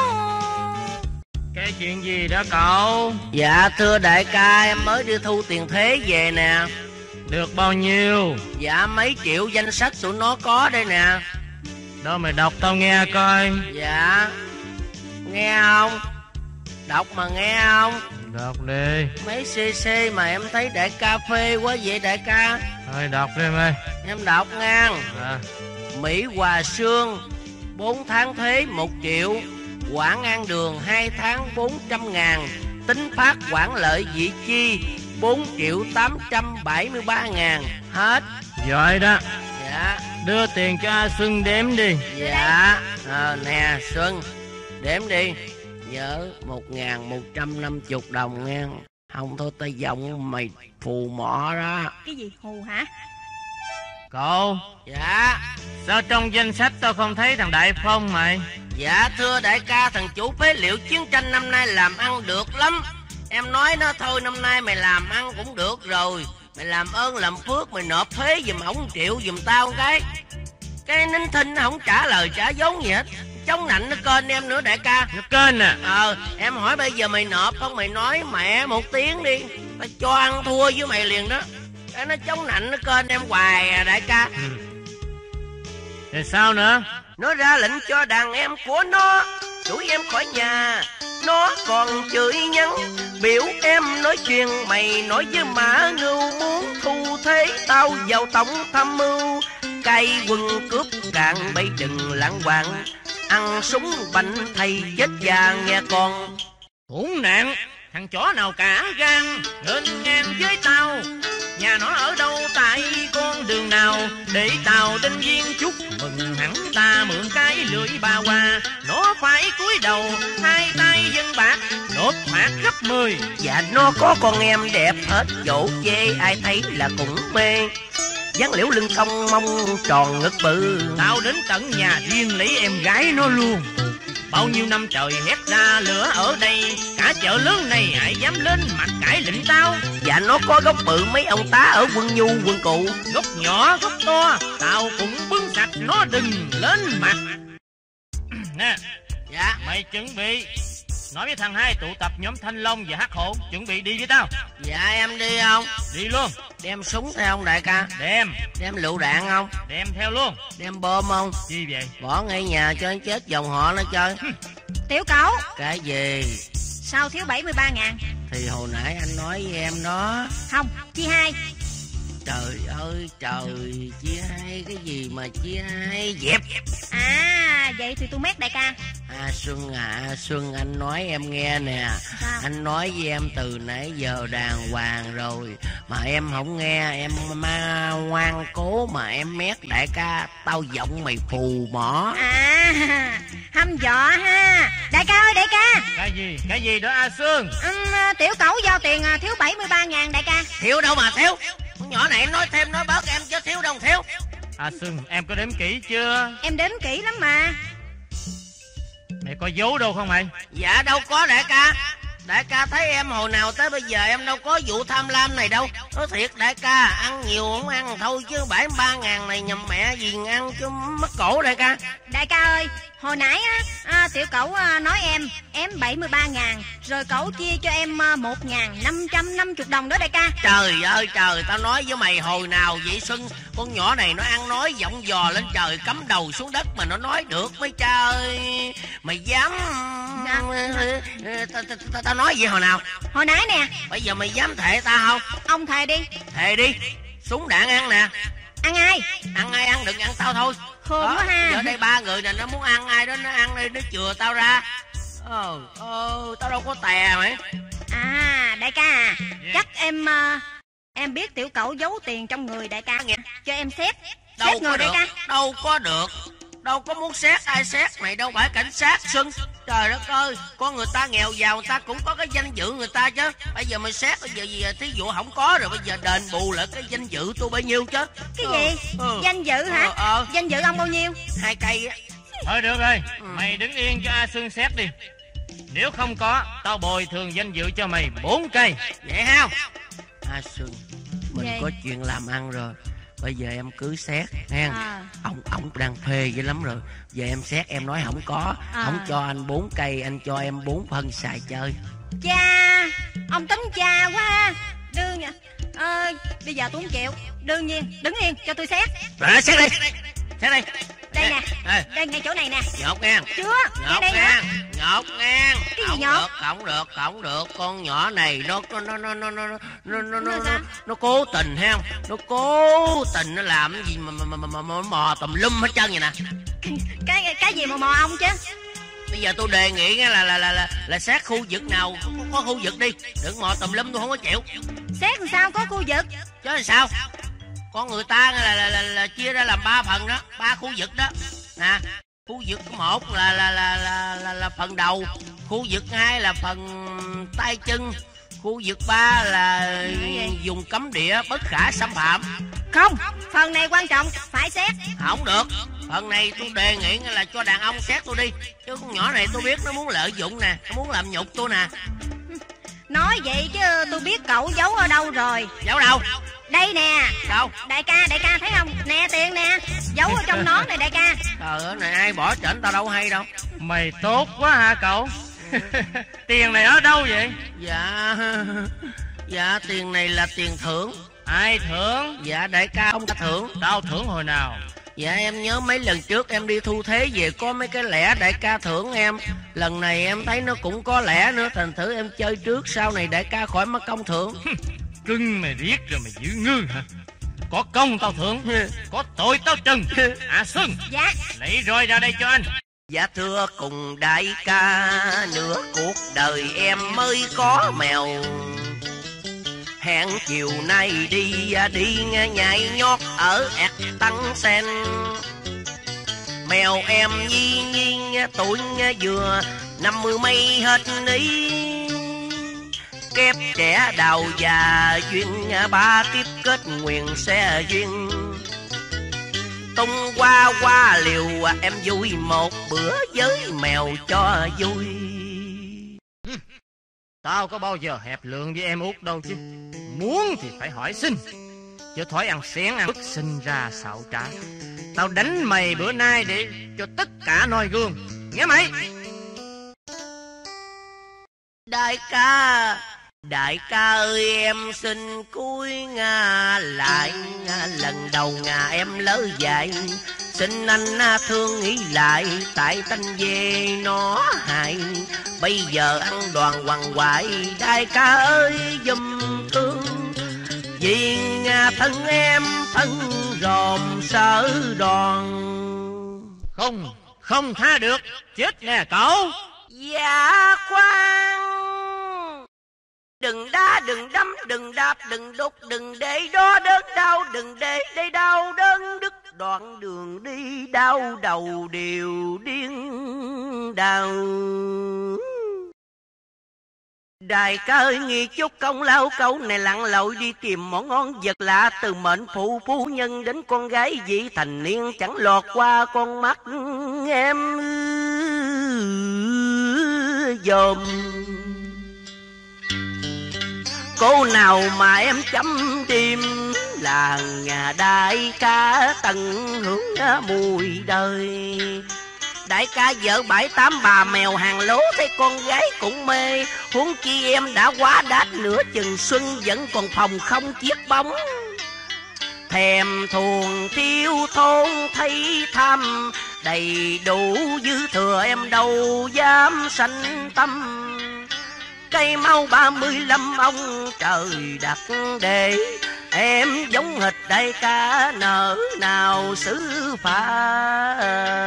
Cái chuyện gì đó cậu? Dạ thưa đại ca, em mới đi thu tiền thuế về nè. Được bao nhiêu? Dạ mấy triệu, danh sách tụi nó có đây nè. Đâu mày đọc tao nghe coi. Dạ. Nghe không? Đọc mà nghe không? Đọc đi. Mấy cc mà em thấy đại ca phê quá vậy đại ca. Thôi đọc đi mày. Em đọc ngang. À. Mỹ Hòa Sương bốn tháng thuế một triệu. Quảng An Đường hai tháng bốn trăm ngàn. Tính phát quản lợi vị chi bốn triệu tám trăm bảy mươi ba ngàn. Hết. Giỏi đó. Dạ. Đưa tiền cho A Xuân đếm đi. Dạ. À, nè Xuân, đếm đi. Nhớ một ngàn một trăm năm mươi đồng nghe. Không thôi tao giọng mày phù mỏ đó. Cái gì hù hả? Cậu. Dạ. Sao trong danh sách tao không thấy thằng Đại Phong mày? Dạ thưa đại ca, thằng chủ phế liệu chiến tranh năm nay làm ăn được lắm. Em nói nó thôi, năm nay mày làm ăn cũng được rồi. Mày làm ơn làm phước, mày nộp thuế giùm ổng triệu giùm tao một cái. Cái nín thinh nó không trả lời trả vốn gì hết. Chống nạnh nó kênh em nữa đại ca. Nó kênh à? Ờ, em hỏi bây giờ mày nộp không, mày nói mẹ một tiếng đi, tao cho ăn thua với mày liền đó. Cái nó chống nạnh nó kênh em hoài à đại ca. Ừ. Thì sao nữa? Nó ra lệnh cho đàn em của nó đuổi em khỏi nhà. Nó còn chửi nhắn biểu em nói chuyện. Mày nói với Mã Ngưu muốn thu thế tao vào tổng tham mưu. Cay quân cướp cạn bẫy đừng lãng quạng. Ăn súng bánh thầy chết già nghe con. Khốn nạn. Thằng chó nào cả gan lên ngang với tao. Nhà nó ở đâu tại con đường nào, để tao đinh viên chúc mừng hẳn ta mượn cái lưỡi ba hoa. Nó phải cúi đầu hai tay dân bạc nộp phạt gấp mười. Dạ nó có con em đẹp hết chỗ chê, ai thấy là cũng mê. Dáng liễu lưng cong mông tròn ngực bự. Tao đến tận nhà riêng lấy em gái nó luôn. Bao nhiêu năm trời hét ra lửa ở đây, cả chợ lớn này ai dám lên mặt cãi lệnh tao. Dạ nó có gốc bự mấy ông tá ở quân nhu quân cụ. Gốc nhỏ gốc to tao cũng bưng sạch nó đừng lên mặt. Nè. Dạ. Mày chuẩn bị nói với thằng hai tụ tập nhóm Thanh Long và Hắc Hổ, chuẩn bị đi với tao. Dạ em đi không? Đi luôn. Đem súng theo không đại ca? Đem. Đem lựu đạn không? Đem theo luôn. Đem bom không? Chi vậy? Bỏ ngay nhà cho anh chết dòng họ nó chơi. Tiểu cậu. Cái gì? Sao thiếu bảy mươi ba ngàn? Thì hồi nãy anh nói với em đó. Không, chia hai. Trời ơi trời, chia hai cái gì mà chia hai? Dẹp. À vậy thì tôi mét đại ca. À Xuân à, Xuân anh nói em nghe nè. Sao? Anh nói với em từ nãy giờ đàng hoàng rồi mà em không nghe. Em ma ngoan cố mà em mét đại ca. Tao giọng mày phù mỏ. À hăm dọa ha. Đại ca ơi đại ca. Cái gì? Cái gì đó A Xuân? Ừ, tiểu cẩu giao tiền thiếu bảy mươi ba ngàn đại ca. Thiếu đâu mà thiếu. Con nhỏ này nói thêm nói bớt em chứ thiếu đâu thiếu. À Xuân, em có đếm kỹ chưa? Em đếm kỹ lắm mà. Mày có giấu đâu không mày? Dạ đâu có đại ca. Đại ca thấy em hồi nào tới bây giờ em đâu có vụ tham lam này đâu. Nói thiệt đại ca, ăn nhiều không ăn thôi chứ bảy mươi ba ngàn này nhầm mẹ gì ăn chứ mất cổ đại ca. Đại ca ơi, hồi nãy á, à, tiểu cẩu à, nói em em bảy mươi ba ngàn, rồi cẩu chia cho em à, một ngàn năm trăm năm mươi đồng đó đại ca. Trời ơi trời, tao nói với mày hồi nào vậy Xuân? Con nhỏ này nó ăn nói giọng dò lên trời, cắm đầu xuống đất mà nó nói được mấy cha ơi. Mày dám... Dạ. Tao nói vậy hồi nào? Hồi nãy nè. Bây giờ mày dám thề tao không? Ông thề đi. Thề đi. Súng đạn ăn nè. Ăn ai? Ăn ai ăn, đừng ăn tao thôi. Khôn quá ha. Giờ đây ba người nè, nó muốn ăn ai đó nó ăn đi, nó chừa tao ra. Ờ, ờ, tao đâu có tè mày. À, đại ca à, chắc em uh, em biết tiểu cẩu giấu tiền trong người đại ca, cho em xét. Đâu Xét người đại ca. Đâu có được. Đâu có muốn xét ai xét, mày đâu phải cảnh sát Xuân. Trời đất ơi, con người ta nghèo giàu người ta cũng có cái danh dự người ta chứ. Bây giờ mày xét bây giờ gì thí dụ không có rồi, bây giờ đền bù lại cái danh dự tôi bao nhiêu chứ. Cái ờ, gì? ờ, Danh dự hả? Ờ, ờ. Danh dự ông bao nhiêu? Hai cây á. Thôi được rồi, ừ. Mày đứng yên cho A Xuân xét đi. Nếu không có, tao bồi thường danh dự cho mày bốn cây. Vậy không? A Xuân, mình Vậy? có chuyện làm ăn rồi. Bây giờ em cứ xét nghe. À. Ông ông đang phê dữ lắm rồi. Giờ em xét em nói không có, À. không cho anh bốn cây, anh cho em bốn phân xài chơi. Cha, ông tính cha quá ha. Đương nha. Ờ, bây giờ tôi không chịu. Đương nhiên, đứng yên cho tôi xét. Rồi xét đi. Xét đi. Đây nè. Ê, Đây ngay chỗ này nè. nhột ngang. Chưa, ngay Nhột đây ngang. nữa. Nhột ngang. Cái gì Không nhột? được, không được, không được. Con nhỏ này nó nó nó nó nó nó nó nó nó sao? nó cố tình ha. Nó cố tình nó làm cái gì mà mà mà mà, mà mò tùm lum hết trơn vậy nè. Cái cái gì mà mò ông chứ? Bây giờ tôi đề nghị là là là là là, là xét khu vực nào có, có khu vực đi, đừng mò tùm lum tôi không có chịu. Xét làm sao có khu vực? Chứ là sao? Con người ta là là, là là chia ra làm ba phần đó, ba khu vực đó. Nè, khu vực một là là là là là, là phần đầu, khu vực hai là phần tay chân, khu vực ba là vùng cấm địa bất khả xâm phạm. Không, phần này quan trọng, phải xét. Không được, phần này tôi đề nghị là cho đàn ông xét tôi đi. Chứ con nhỏ này tôi biết nó muốn lợi dụng nè, nó muốn làm nhục tôi nè. Nói vậy chứ tôi biết cậu giấu ở đâu rồi. Giấu đâu? Đây nè. Đâu? Đại ca, đại ca thấy không? Nè tiền nè, giấu ở trong nón này đại ca. Trời ơi, này ai bỏ trển tao đâu hay đâu. Mày tốt quá hả cậu? Tiền này ở đâu vậy? Dạ, dạ tiền này là tiền thưởng. Ai thưởng? Dạ đại ca ông ta thưởng. Tao thưởng hồi nào? Dạ em nhớ mấy lần trước em đi thu thế về có mấy cái lẻ đại ca thưởng em. Lần này em thấy nó cũng có lẻ nữa, thành thử em chơi trước, sau này đại ca khỏi mất công thưởng. Cưng mày riết rồi mày giữ ngư hả? Có công tao thưởng, có tội tao trừng. À Xuân, Dạ. lấy roi ra đây cho anh. Dạ thưa cùng đại ca, nửa cuộc đời em mới có mèo. Hẹn chiều nay đi đi nhảy nhót ở ẹt Tăng Sen. Mèo em nhi nhi tuổi vừa năm mươi mấy hết ý. Kép trẻ đào già duyên ba tiếp kết nguyện sẽ duyên. Tung qua qua liều em vui một bữa với mèo cho vui. Tao có bao giờ hẹp lượng với em út đâu chứ. Muốn thì phải hỏi xin, chứ thói ăn xén ăn bức sinh ra xạo trá. Tao đánh mày bữa nay để cho tất cả noi gương, nghe mày. Đại ca, đại ca ơi em xin cúi nga lại. Lần đầu ngà em lỡ dại, xin anh thương nghĩ lại. Tại tanh về nó hại, bây giờ ăn đoàn hoàng hoại. Đại ca ơi giùm thương, vì ngà thân em thân ròm sở đòn. Không, không tha được, chết nè cậu. Dạ khoan, đừng đá, đừng đấm, đừng đạp, đừng đục, đừng để đó đớn đau, đừng để đây đau đớn đứt đoạn đường đi, đau đầu đều điên đau. Đại ca ơi nghi chút công lao, câu này lặn lội đi tìm món ngon vật lạ. Từ mệnh phụ phu nhân đến con gái vị thành niên, chẳng lọt qua con mắt em dòm. Cô nào mà em chấm đêm là nhà đại ca tận hưởng mùi đời. Đại ca vợ bảy tám bà mèo hàng lố thấy con gái cũng mê. Huống chi em đã quá đát nửa chừng xuân vẫn còn phòng không chiếc bóng. Thèm thuồng thiếu thốn thấy thăm đầy đủ dư thừa em đâu dám sanh tâm. Cây mau ba mươi lăm ông trời đặt để em giống hệt đại ca nở nào xứ phả.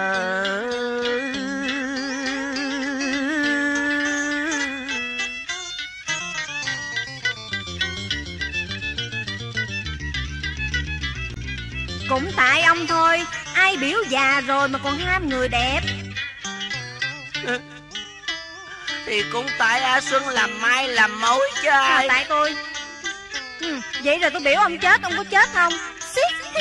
Cũng tại ông thôi, ai biểu già rồi mà còn ham người đẹp. Thì cũng tại A Xuân làm mai làm mối chứ ai. À, tại tôi. Ừ, vậy rồi tôi biểu ông chết, ông có chết không? Xít.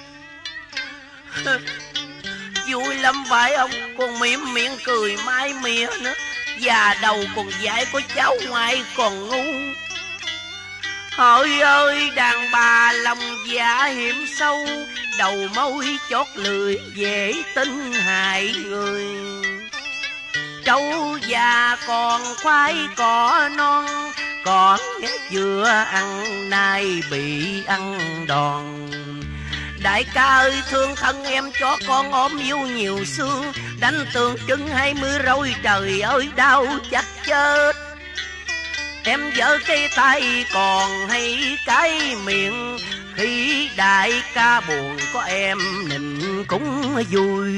Vui lắm phải ông, còn miệng miệng cười mai mía nữa. Già đầu còn dại có cháu ngoại còn ngu. Hỡi ơi đàn bà lòng dạ hiểm sâu, đầu môi chót lưỡi dễ tin hại người. Trâu già còn khoai cỏ non, còn vừa ăn nay bị ăn đòn. Đại ca ơi thương thân em cho con ốm yêu nhiều xương, đánh tường chân hai mươi rồi trời ơi đau chắc chết. Em vợ cái tay còn hay cái miệng, khi đại ca buồn có em nịnh cũng vui.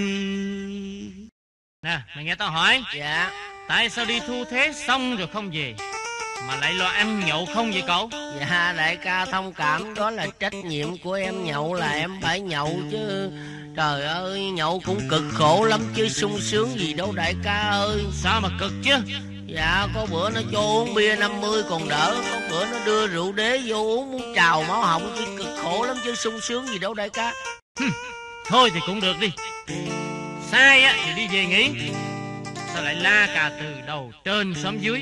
Nè mày nghe tao hỏi. Dạ. Tại sao đi thu thế xong rồi không về mà lại lo ăn nhậu không vậy cậu? Dạ đại ca thông cảm, đó là trách nhiệm của em, nhậu là em phải nhậu chứ. Trời ơi nhậu cũng cực khổ lắm chứ sung sướng gì đâu đại ca ơi. Sao mà cực chứ? Dạ có bữa nó cho uống bia năm mươi còn đỡ, có bữa nó đưa rượu đế vô uống muốn trào máu họng chứ cực khổ lắm chứ sung sướng gì đâu đại ca. Thôi thì cũng được đi. Sai á thì đi về nghỉ. Sao lại la cà từ đầu trên xóm dưới?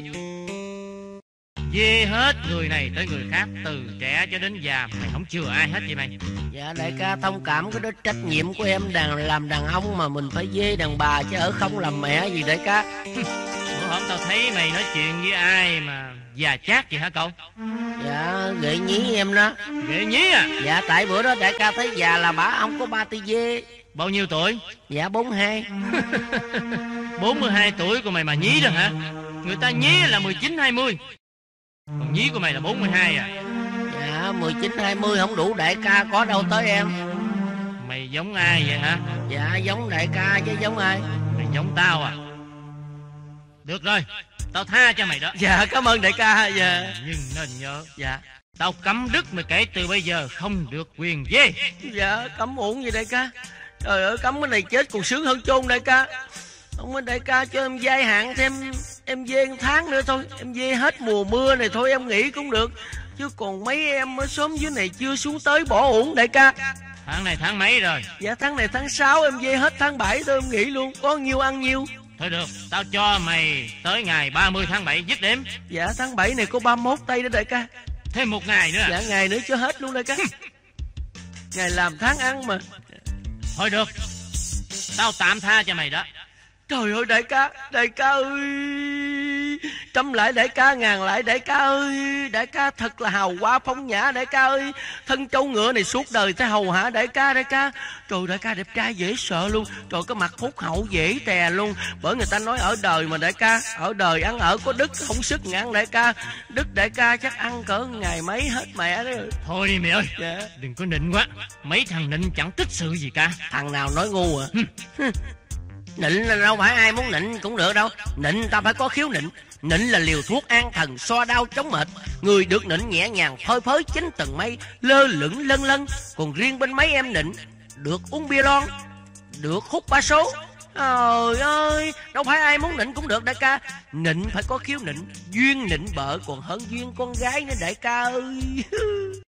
Về hết người này tới người khác, từ trẻ cho đến già, mày không chừa ai hết vậy mày? Dạ đại ca thông cảm, cái đó trách nhiệm của em đàn làm đàn ông mà mình phải dê đàn bà chứ ở không làm mẹ gì đại ca. Bữa hôm tao thấy mày nói chuyện với ai mà già chát vậy hả cậu? Dạ ghệ nhí em đó. Ghệ nhí à? Dạ tại bữa đó đại ca thấy già là bả ông có ba ti dê. Bao nhiêu tuổi? Dạ bốn mươi hai. bốn mươi hai tuổi của mày mà nhí đó hả? Người ta nhí là mười chín hai mươi, còn nhí của mày là bốn mươi hai à? Dạ mười chín hai mươi không đủ đại ca, có đâu tới em. Mày giống ai vậy hả? Dạ giống đại ca chứ giống ai. Mày giống tao à? Được rồi, tao tha cho mày đó. Dạ cảm ơn đại ca. Dạ. Nhưng nên nhớ, dạ tao cấm đứt mày kể từ bây giờ không được quyền dê. Dạ cấm uổng gì đại ca? Trời ơi cấm cái này chết còn sướng hơn chôn đại ca. Ông ơi đại ca cho em giai hạn thêm, em dê một tháng nữa thôi, em dê hết mùa mưa này thôi em nghỉ cũng được. Chứ còn mấy em ở xóm dưới này chưa xuống tới bỏ uổng đại ca. Tháng này tháng mấy rồi? Dạ tháng này tháng sáu, em dê hết tháng bảy thôi em nghỉ luôn, có nhiêu ăn nhiêu. Thôi được, tao cho mày tới ngày ba mươi tháng bảy dứt đếm. Dạ tháng bảy này có ba mươi mốt tây đó đại ca. Thêm một ngày nữa à? Dạ ngày nữa cho hết luôn đại ca. Ngày làm tháng ăn mà. Thôi được, tao tạm tha cho mày đó. Trời ơi đại ca, đại ca ơi, trăm lại đại ca, ngàn lại đại ca ơi. Đại ca thật là hào hoa phong nhã đại ca ơi. Thân trâu ngựa này suốt đời sẽ hầu hạ đại ca đại ca. Trời đại ca đẹp trai dễ sợ luôn. Trời cái mặt phúc hậu dễ tè luôn. Bởi người ta nói ở đời mà đại ca, ở đời ăn ở có đức không sức ngăn đại ca. Đức đại ca chắc ăn cỡ ngày mấy hết mẹ đó. Thôi đi mày ơi. Dạ. Đừng có nịnh quá, mấy thằng nịnh chẳng tích sự gì cả. Thằng nào nói ngu à? Nịnh là đâu phải ai muốn nịnh cũng được đâu. Nịnh ta phải có khiếu nịnh. Nịnh là liều thuốc an thần xoa đau chống mệt. Người được nịnh nhẹ nhàng phơi phới chín tầng mây, lơ lửng lân lân. Còn riêng bên mấy em nịnh được uống bia lon, được hút ba số. Trời ơi, đâu phải ai muốn nịnh cũng được đại ca. Nịnh phải có khiếu nịnh. Duyên nịnh bợ còn hơn duyên con gái nữa đại ca ơi.